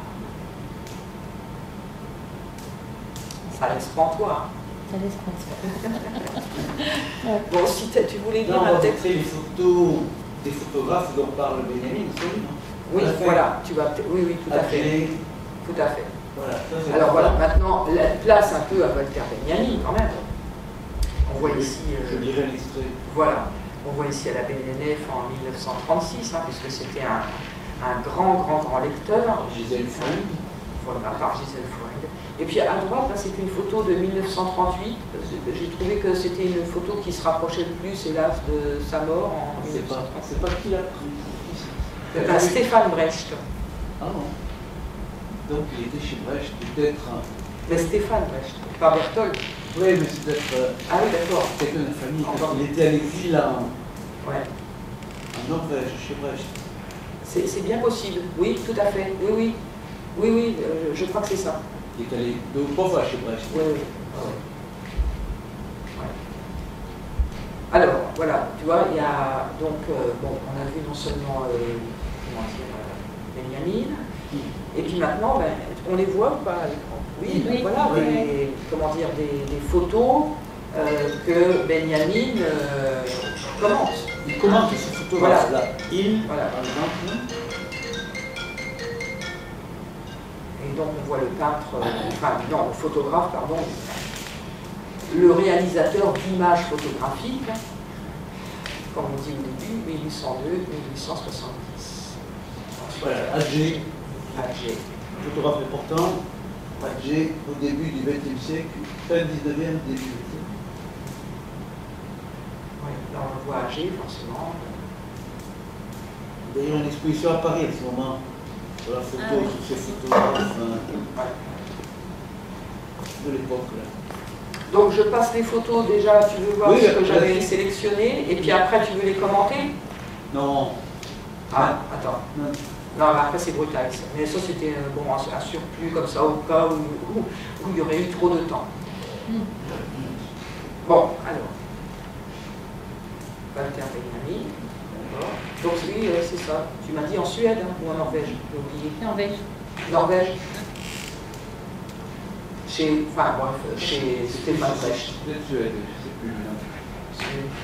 Ça laisse pantois. Ça laisse pantois. Bon, si tu voulais dire non, un on texte. les photos des photographes dont parle Benjamin, oui, voilà, tu vas oui, oui, tout à fait. Tout à fait. Voilà, ça, alors voilà, maintenant, la place un peu à Walter Benjamin quand même. On voit oui, ici. Je euh, lirai l'extrait. Voilà, on voit ici à la B N F en mille neuf cent trente-six, hein, puisque c'était un, un grand, grand, grand lecteur. Gisèle Freund. Voilà, par Gisèle Freund. Et puis à droite, là, c'était une photo de mille neuf cent trente-huit. J'ai trouvé que c'était une photo qui se rapprochait le plus, hélas, de sa mort en mille neuf cent trente-huit. C'est pas, pas qui l'a pris. C'est un Stéphane Brecht. Ah non. Donc il était chez Brecht, peut-être. Mais Stéphane Brecht, pas Berthold. Oui, mais c'est peut-être. Euh, ah oui, d'accord. Quelqu'un de la famille. Encore. Il était à l'exil en, ouais. en Norvège, chez Brecht. C'est bien possible, oui, tout à fait. Oui, oui. Oui, oui, euh, je crois que c'est ça. Il est allé deux ou trois fois chez Brecht. Oui, oui. Ouais. Ouais. Alors, voilà, tu vois, il y a donc, euh, bon, on a vu non seulement, euh, comment dire, euh, Benjamin, et puis maintenant, ben, on les voit ou pas à l'écran? Oui, oui, voilà, oui. Des, comment dire, des, des photos euh, que Benjamin euh, commente. Il commente ces photos voilà. là. Il, voilà. par exemple. Et donc on voit le peintre, euh, enfin non, le photographe, pardon, le réalisateur d'images photographiques, comme on dit au début, mille huit cent deux à mille huit cent soixante-dix. Voilà, Adger. Adger. Photographe important. Adger au début du vingtième siècle, fin dix-neuvième, début vingtième. Oui, là on le voit Adger, forcément. D'ailleurs, une exposition à Paris à ce moment, sur la photo, ah, oui. sur ces photographes euh, ouais. de l'époque. Donc je passe les photos déjà, tu veux voir oui, ce que j'avais oui. sélectionné, et puis après tu veux les commenter? Non. Ah, attends. Non. Non, mais après c'est brutal. Mais ça c'était bon, un, un surplus comme ça au cas où, où, où il y aurait eu trop de temps. Mm. Bon, alors. Walter Benjamin. Donc oui, euh, c'est ça. Tu m'as dit en Suède hein, ou en Norvège? J'ai oublié. Norvège. Norvège. Chez, enfin bref, chez Stéphane Brecht. Peut-être Suède, je ne sais plus.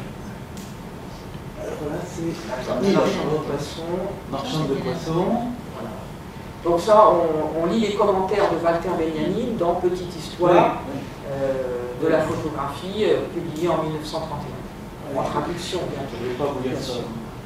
Alors là, c'est Marchand de poissons. Marchand de poissons. Voilà. Donc ça, on, on lit les commentaires de Walter Benjamin dans Petite Histoire oui, oui. Euh, de la photographie, euh, publiée en mille neuf cent trente et un. En traduction, bien Je ne vais pas vous dire ça.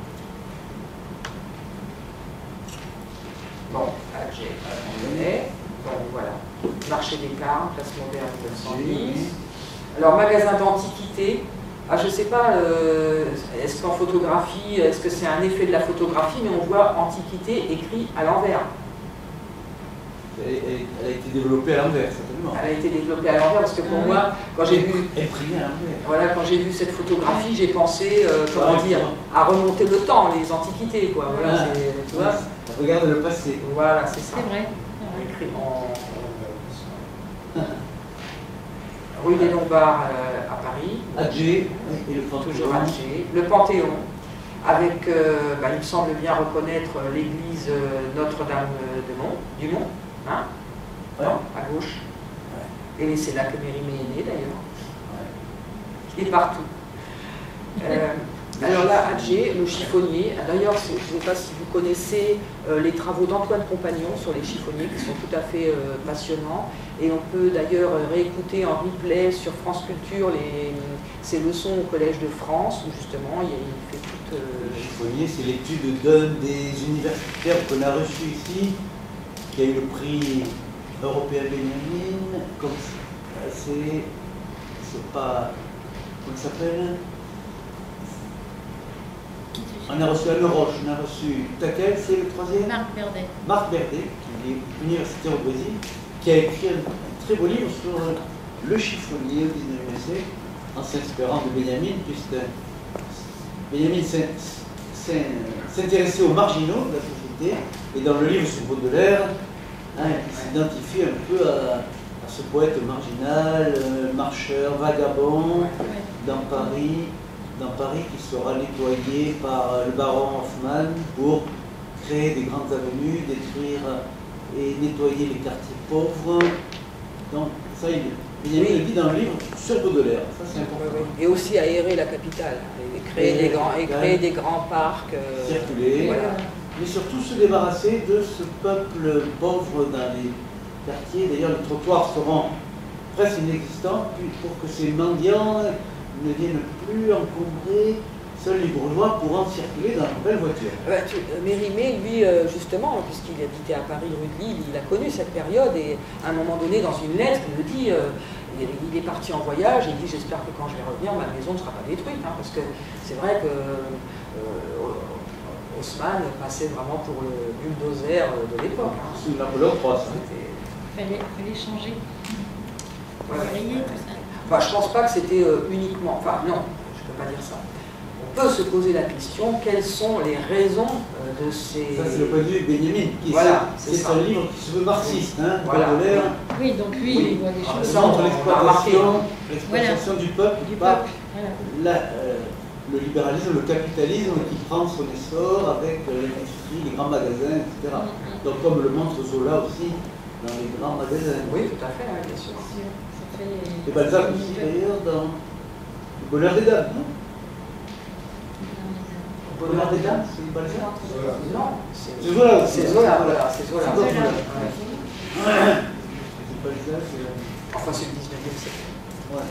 Bon, Adger, on connaît. Donc voilà. Marché des Carmes, place moderne mille neuf cent dix. Alors, magasin d'antiquité. Ah, je ne sais pas, euh, est-ce qu'en photographie, est-ce que c'est un effet de la photographie, mais on voit antiquité écrit à l'envers. Elle, elle, elle a été développée à l'envers, certainement. Elle a été développée à l'envers parce que pour moi, quand j'ai vu, imprimée à l'envers. voilà, quand j'ai vu cette photographie, j'ai pensé, euh, comment dire, à remonter le temps, les antiquités, quoi. Voilà, Ah, tu vois. regarde le passé. Voilà, c'est ça. C'est vrai. Écrit en rue des Lombards euh, à Paris. Adger et le Panthéon. Toujours Adger. Le Panthéon. avec, euh, bah, il me semble bien reconnaître l'église Notre-Dame de Mont, du Mont, hein, Ouais. non, à gauche. Ouais. Et c'est là que Mérimée est née d'ailleurs. Ouais. Il est partout. Euh, alors là, Adjé, le chiffonnier, d'ailleurs, je ne sais pas si vous connaissez euh, les travaux d'Antoine Compagnon sur les chiffonniers, qui sont tout à fait euh, passionnants. Et on peut d'ailleurs réécouter en replay sur France Culture les, ses leçons au Collège de France, où justement il, il fait toute... Euh... Le chiffonnier, c'est l'étude d'un des universitaires qu'on a reçu ici, qui a eu le prix européen Benjamin, comme c'est... c'est pas... comment ça s'appelle? On a reçu Anne Roche, on a reçu Taquel, c'est le troisième? Marc Berdet. Marc Berdet, qui est universitaire au Brésil, qui a écrit un, un très beau livre sur le chiffonnier au dix-neuvième siècle, en s'inspirant de Benjamin, puisque Benjamin s'intéressait aux marginaux de la société, et dans le livre sur Baudelaire, hein, il s'identifie un peu à, à ce poète marginal, euh, marcheur, vagabond, dans Paris. dans Paris qui sera nettoyé par le baron Hoffmann pour créer des grandes avenues, détruire et nettoyer les quartiers pauvres. Donc ça, il, il oui. le dit dans le livre sur Baudelaire. Ça, c'est important. Oui, oui. Et aussi aérer la capitale, et créer, et des, grands, et créer des grands parcs. Euh, circuler, voilà. Mais surtout se débarrasser de ce peuple pauvre dans les quartiers. D'ailleurs, les trottoirs seront presque inexistants pour que ces mendiants ne viennent plus encombrer, seuls les bourgeois pourront circuler dans une belle voiture. Bah, tu, Mérimée, lui, euh, justement, puisqu'il habitait à Paris, rue de Lille, il a connu cette période et à un moment donné, dans une lettre, il me dit, euh, il, il est parti en voyage et il dit « j'espère que quand je vais revenir, ma maison ne sera pas détruite hein, », parce que c'est vrai que euh, Haussmann passait vraiment pour le bulldozer de l'époque. Hein. Sous Napoléon trois. Il fallait, fallait changer, ouais. Rayer, tout ça. Enfin, je ne pense pas que c'était euh, uniquement... Enfin, non, je ne peux pas dire ça. On peut se poser la question, quelles sont les raisons euh, de ces... Ça, c'est le point de vue de Benjamin. Voilà, c'est un livre qui se veut marxiste, hein, voilà. Baudelaire. Oui, donc lui, oui. il voit des choses... Ça, entre l'exploitation voilà. du peuple, du par peuple. Voilà. La, euh, le libéralisme, le capitalisme qui prend son essor avec euh, l'industrie, les grands magasins, et cetera. Mm-hmm. Donc, comme le montre Zola aussi dans les grands magasins. Oui, tout à fait, hein, bien sûr. Et Balzac aussi d'ailleurs dans Le Bonheur des Dames, non? Le Bonheur des Dames, c'est Balzac? Non, c'est Zola. C'est Zola, voilà, c'est Zola. C'est Balzac. Enfin, c'est le dix-neuvième siècle. Ouais.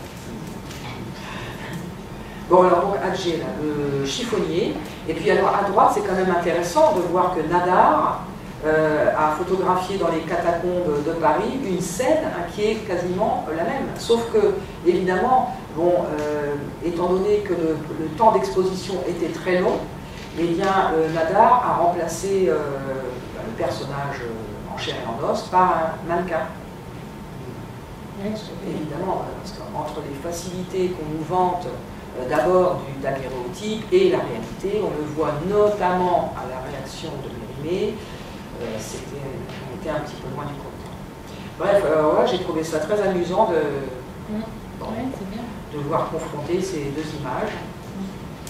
Bon, alors, donc, Adjé, là, le chiffonnier. Et puis, alors, à droite, c'est quand même intéressant de voir que Nadar Euh, a photographié dans les catacombes de Paris une scène hein, qui est quasiment euh, la même. Sauf que, évidemment, bon, euh, étant donné que le, le temps d'exposition était très long, eh bien, euh, Nadar a remplacé euh, bah, le personnage euh, en chair et en os par un mannequin. Oui, évidemment, parce qu'entre les facilités qu'on nous vante euh, d'abord du daguerréotype et la réalité, on le voit notamment à la réaction de Mérimée, c'était, on était un petit peu loin du compte. Bref, euh, ouais, j'ai trouvé ça très amusant de, mmh. bon, ouais, c'est bien. de voir confronter ces deux images. Mmh.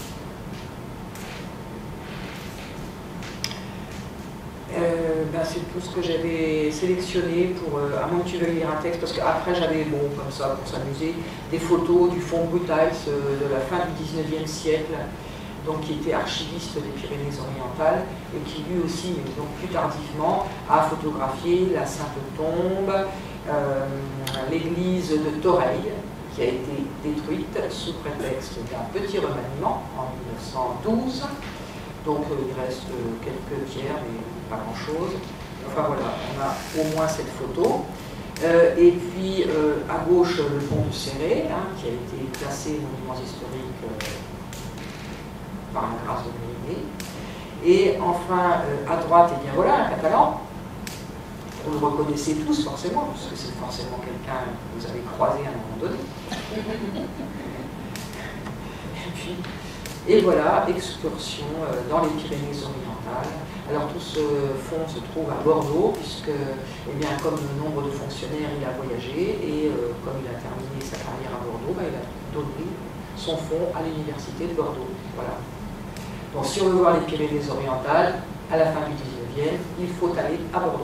Euh, ben, c'est tout ce que j'avais sélectionné pour, euh, à moins que tu veuilles lire un texte, parce qu'après j'avais, bon, comme ça, pour s'amuser, des photos du fond Brutals euh, de la fin du dix-neuvième siècle, donc qui était archiviste des Pyrénées-Orientales et qui lui aussi, mais donc plus tardivement, a photographié la Sainte Tombe, euh, l'église de Toreil, qui a été détruite sous prétexte d'un petit remaniement en mille neuf cent douze. Donc euh, il reste euh, quelques pierres, mais pas grand-chose. Enfin voilà, on a au moins cette photo. Euh, et puis euh, à gauche, le pont de Céré, hein, qui a été classé monument historique euh, par la grâce de Mérimée. Et enfin, euh, à droite, et bien voilà, un Catalan. Vous le reconnaissez tous forcément, parce que c'est forcément quelqu'un que vous avez croisé à un moment donné. Et puis, et voilà, excursion euh, dans les Pyrénées-Orientales. Alors tout ce fonds se trouve à Bordeaux, puisque, eh bien, comme nombre de fonctionnaires, il a voyagé, et euh, comme il a terminé sa carrière à Bordeaux, bah, il a donné son fonds à l'université de Bordeaux. Voilà. Donc si on veut voir les Pyrénées-Orientales, à la fin du dix-neuvième, il faut aller à Bordeaux.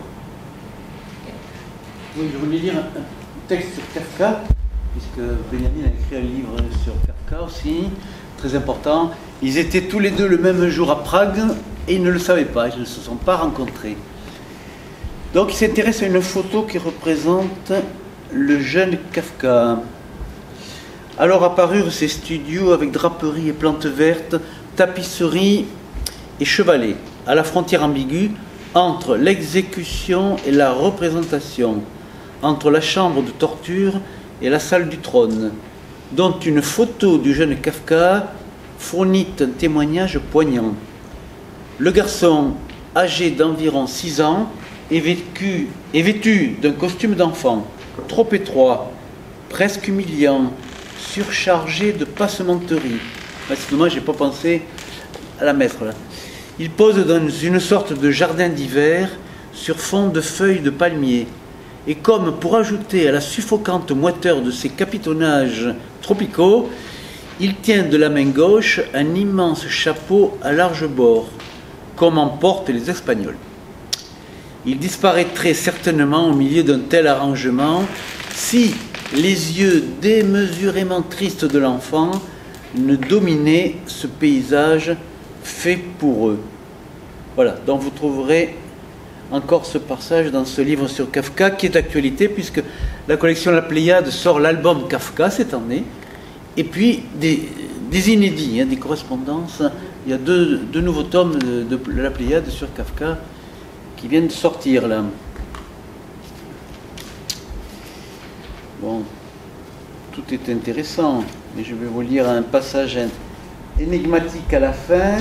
Oui, je voulais lire un texte sur Kafka, puisque Benjamin a écrit un livre sur Kafka aussi, très important. Ils étaient tous les deux le même jour à Prague et ils ne le savaient pas, ils ne se sont pas rencontrés. Donc il s'intéresse à une photo qui représente le jeune Kafka. Alors apparurent ses studios avec draperies et plantes vertes, tapisseries et chevalets, à la frontière ambiguë entre l'exécution et la représentation, entre la chambre de torture et la salle du trône, dont une photo du jeune Kafka fournit un témoignage poignant. Le garçon, âgé d'environ six ans, est, vécu, est vêtu d'un costume d'enfant, trop étroit, presque humiliant, surchargé de passementerie. Ah, c'est dommage, je n'ai pas pensé à la mettre là. Il pose dans une sorte de jardin d'hiver sur fond de feuilles de palmier. Et comme pour ajouter à la suffocante moiteur de ses capitonnages tropicaux, il tient de la main gauche un immense chapeau à large bord, comme en portent les Espagnols. Il disparaîtrait certainement au milieu d'un tel arrangement si les yeux démesurément tristes de l'enfant ne dominaient ce paysage fait pour eux. Voilà, donc vous trouverez encore ce passage dans ce livre sur Kafka qui est d'actualité puisque la collection La Pléiade sort l'album Kafka cette année et puis des, des inédits, hein, des correspondances. Il y a deux, deux nouveaux tomes de, de La Pléiade sur Kafka qui viennent de sortir là. Bon, tout est intéressant, mais je vais vous lire un passage énigmatique à la fin.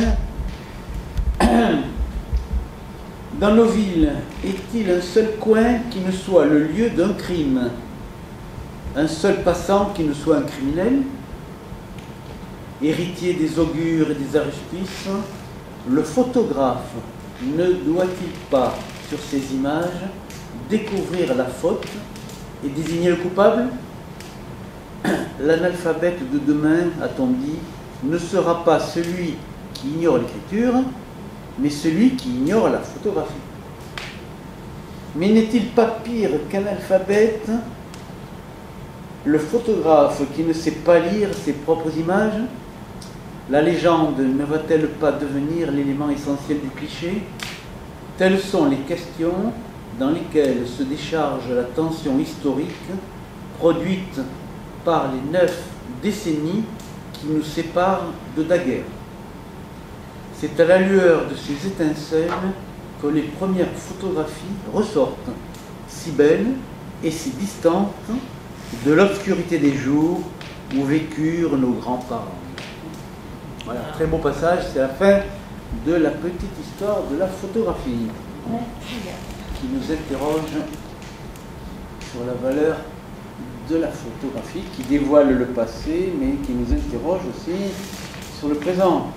Dans nos villes, est-il un seul coin qui ne soit le lieu d'un crime? Un seul passant qui ne soit un criminel? Héritier des augures et des aruspices, le photographe ne doit-il pas, sur ces images, découvrir la faute et désigner le coupable? L'analphabète de demain, a-t-on dit, ne sera pas celui qui ignore l'écriture, mais celui qui ignore la photographie. Mais n'est-il pas pire qu'un alphabète, le photographe qui ne sait pas lire ses propres images? La légende ne va-t-elle pas devenir l'élément essentiel du cliché? Telles sont les questions dans lesquelles se décharge la tension historique produite par les neuf décennies qui nous séparent de daguerre. C'est à la lueur de ces étincelles que les premières photographies ressortent, si belles et si distantes de l'obscurité des jours où vécurent nos grands-parents. Voilà, très beau passage, c'est la fin de la petite histoire de la photographie, qui nous interroge sur la valeur de la photographie, qui dévoile le passé, mais qui nous interroge aussi sur le présent.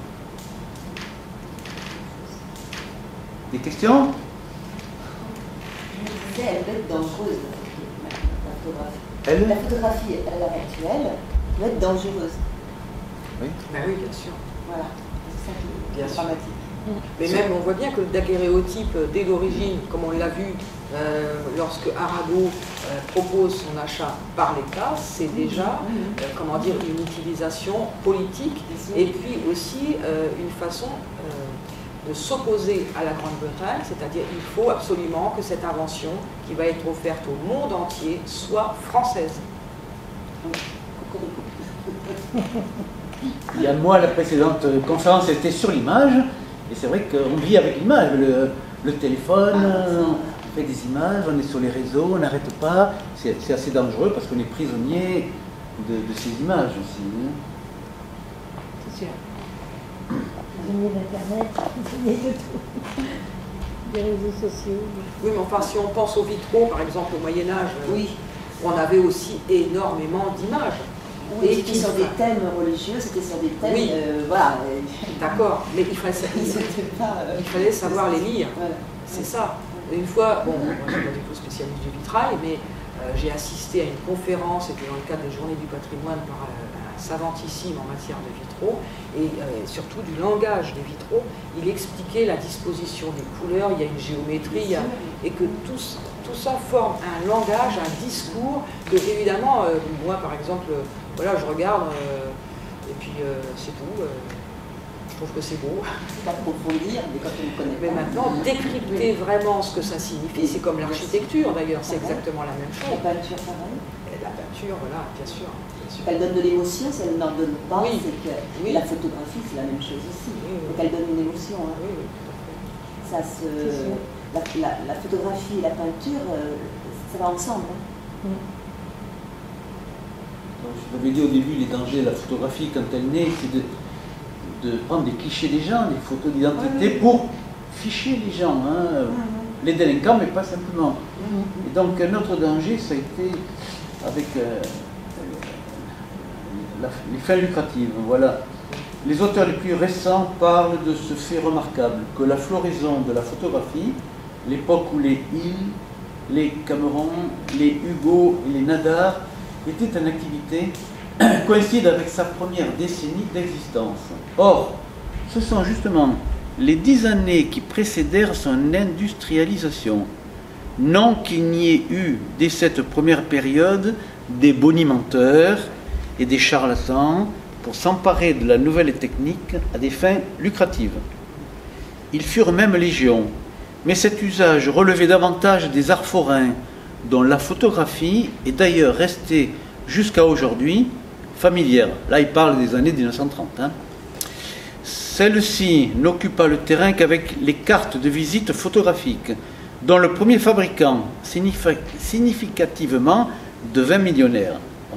Des questions? Je disais, elle peut être dangereuse, la photographie. Elle La photographie à l'heure actuelle peut être dangereuse. Oui. Ben oui, bien sûr. Voilà, c'est ça qui Bien est sûr. dramatique. Mais même, on voit bien que le daguerréotype, dès l'origine, comme on l'a vu, euh, lorsque Arago euh, propose son achat par l'État, c'est déjà, euh, comment dire, une utilisation politique et puis aussi euh, une façon euh, de s'opposer à la Grande-Bretagne, c'est-à-dire il faut absolument que cette invention qui va être offerte au monde entier soit française. Il y a moi, la précédente conférence était sur l'image, et c'est vrai qu'on vit avec l'image, le, le téléphone, on fait des images, on est sur les réseaux, on n'arrête pas, c'est c'est assez dangereux parce qu'on est prisonnier de, de ces images aussi. Hein. C'est sûr. Prisonnier d'Internet, prisonnier de tout. Des réseaux sociaux. Oui, mais enfin, si on pense aux vitraux, par exemple au Moyen-Âge, Oui. on avait aussi énormément d'images. Oui, Et c'était qui- sur des thèmes religieux, c'était sur des thèmes, Oui. euh, voilà. D'accord, mais il fallait, C'était pas, euh, il fallait savoir les lire. Voilà. C'est ça. Une fois, bon, moi je suis pas du tout spécialiste du vitrail, mais euh, j'ai assisté à une conférence, c'était dans le cadre des Journées du patrimoine par euh, un savantissime en matière de vitraux et euh, surtout du langage des vitraux. Il expliquait la disposition des couleurs, il y a une géométrie, il y a, et que tout, tout ça forme un langage, un discours que évidemment, euh, moi par exemple, euh, voilà, je regarde euh, et puis euh, c'est tout. Euh, Je trouve que c'est beau. Approfondir, mais quand on ne connaît mais pas. maintenant, décrypter vraiment ce que ça signifie, c'est comme l'architecture d'ailleurs, c'est exactement la même chose. La peinture, pareil. Et la peinture, voilà, bien sûr. Bien sûr. Elle donne de l'émotion, si elle n'en donne pas, Oui. c'est que Oui. la photographie, c'est la même chose aussi. Oui, oui. Donc elle donne une émotion. Hein. Oui, oui, tout à fait. Ça se... la, la, la photographie et la peinture, euh, ça va ensemble. Hein. Mm. Donc, je vous avais dit au début, les dangers de la photographie quand elle naît, c'est de, de prendre des clichés des gens, des photos d'identité, Oui, oui. pour ficher les gens, hein, les délinquants, mais pas simplement. Et donc un autre danger, ça a été avec euh, la, les fins lucratives. Voilà. Les auteurs les plus récents parlent de ce fait remarquable, que la floraison de la photographie, l'époque où les Hill, les Cameron, les Hugo et les Nadar étaient en activité, coïncide avec sa première décennie d'existence. Or, ce sont justement les dix années qui précédèrent son industrialisation. Non qu'il n'y ait eu, dès cette première période, des bonimenteurs et des charlatans pour s'emparer de la nouvelle technique à des fins lucratives. Ils furent même légion, mais cet usage relevait davantage des arts forains, dont la photographie est d'ailleurs restée jusqu'à aujourd'hui familière. Là, il parle des années mille neuf cent trente. Hein. Celle-ci n'occupa le terrain qu'avec les cartes de visite photographiques, dont le premier fabricant significativement devint millionnaire. Bon.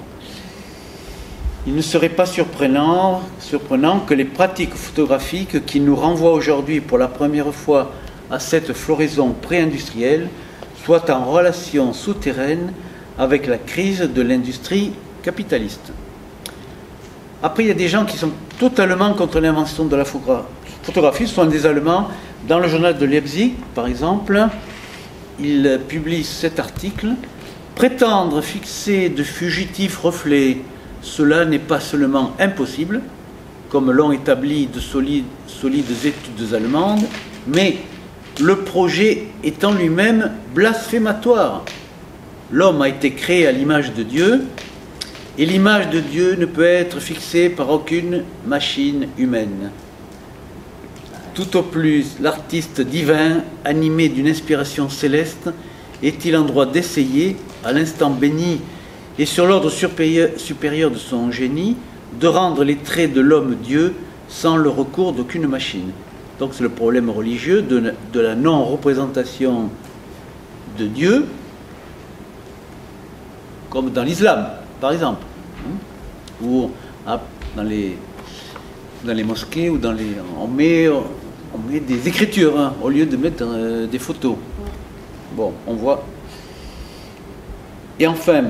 Il ne serait pas surprenant, surprenant que les pratiques photographiques qui nous renvoient aujourd'hui pour la première fois à cette floraison pré-industrielle soient en relation souterraine avec la crise de l'industrie capitaliste. Après, il y a des gens qui sont totalement contre l'invention de la photographie. Ce sont des Allemands. Dans le journal de Leipzig, par exemple, ils publient cet article. Prétendre fixer de fugitifs reflets, cela n'est pas seulement impossible, comme l'ont établi de solides, solides études allemandes, mais le projet est en lui-même blasphématoire. L'homme a été créé à l'image de Dieu, et l'image de Dieu ne peut être fixée par aucune machine humaine. Tout au plus, l'artiste divin, animé d'une inspiration céleste, est-il en droit d'essayer, à l'instant béni et sur l'ordre supérieur, supérieur de son génie, de rendre les traits de l'homme-dieu sans le recours d'aucune machine. Donc c'est le problème religieux de, de la non-représentation de Dieu, comme dans l'islam, par exemple, hein, où dans les, dans les mosquées, ou dans les, on, met, on met des écritures hein, au lieu de mettre euh, des photos. Bon, on voit. Et enfin,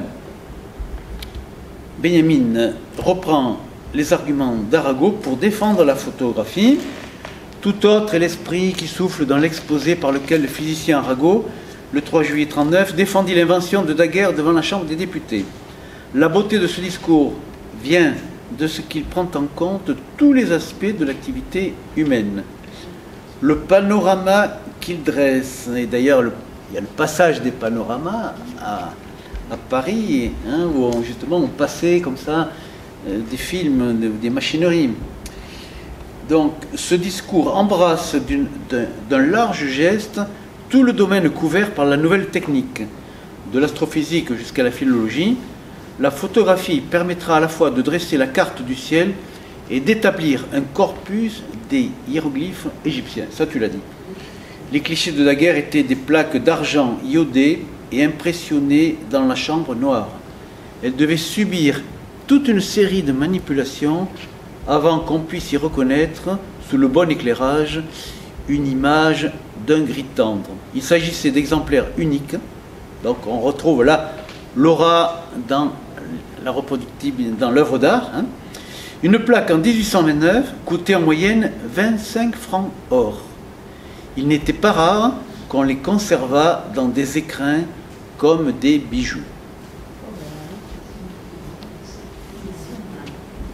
Benjamin reprend les arguments d'Arago pour défendre la photographie. Tout autre est l'esprit qui souffle dans l'exposé par lequel le physicien Arago, le trois juillet mille neuf cent trente-neuf, défendit l'invention de Daguerre devant la Chambre des députés. La beauté de ce discours vient de ce qu'il prend en compte tous les aspects de l'activité humaine. Le panorama qu'il dresse, et d'ailleurs il y a le passage des panoramas à, à Paris, hein, où on, justement on passait comme ça euh, des films, de, des machineries. Donc ce discours embrasse d'un large geste tout le domaine couvert par la nouvelle technique, de l'astrophysique jusqu'à la philologie. La photographie permettra à la fois de dresser la carte du ciel et d'établir un corpus des hiéroglyphes égyptiens. Ça, tu l'as dit. Les clichés de Daguerre étaient des plaques d'argent iodées et impressionnées dans la chambre noire. Elles devaient subir toute une série de manipulations avant qu'on puisse y reconnaître, sous le bon éclairage, une image d'un gris tendre. Il s'agissait d'exemplaires uniques. Donc on retrouve là l'aura dans la reproductible, dans l'œuvre d'art. Hein. Une plaque en mille huit cent vingt-neuf coûtait en moyenne vingt-cinq francs or. Il n'était pas rare qu'on les conservât dans des écrins comme des bijoux.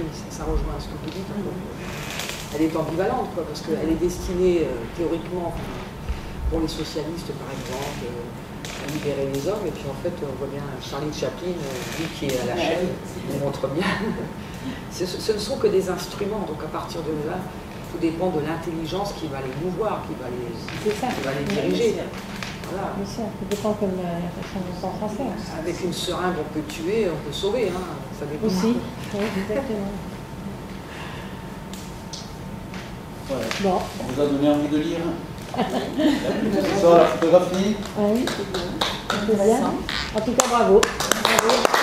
oui, ça, ça rejoint ce que vous dites. Hein, donc, elle est ambivalente, quoi, parce qu'elle est destinée euh, théoriquement pour les socialistes, par exemple, euh, à libérer les hommes, et puis en fait, on voit bien Charlie Chaplin, euh, lui qui est à la chaîne, nous montre bien. ce, ce ne sont que des instruments, donc à partir de là, tout dépend de l'intelligence qui va les mouvoir, qui va les, ça. Qui va les diriger. Voilà. Bien sûr, ça dépend comme la, la façon dont on s'en sert. Avec une seringue, on peut tuer, on peut sauver, hein. Ça dépend. Aussi, oui, exactement. Voilà. Bon. On vous a donné envie de lire ce soir la photographie. Ah oui, c'est bien. En tout cas, bravo. Bravo.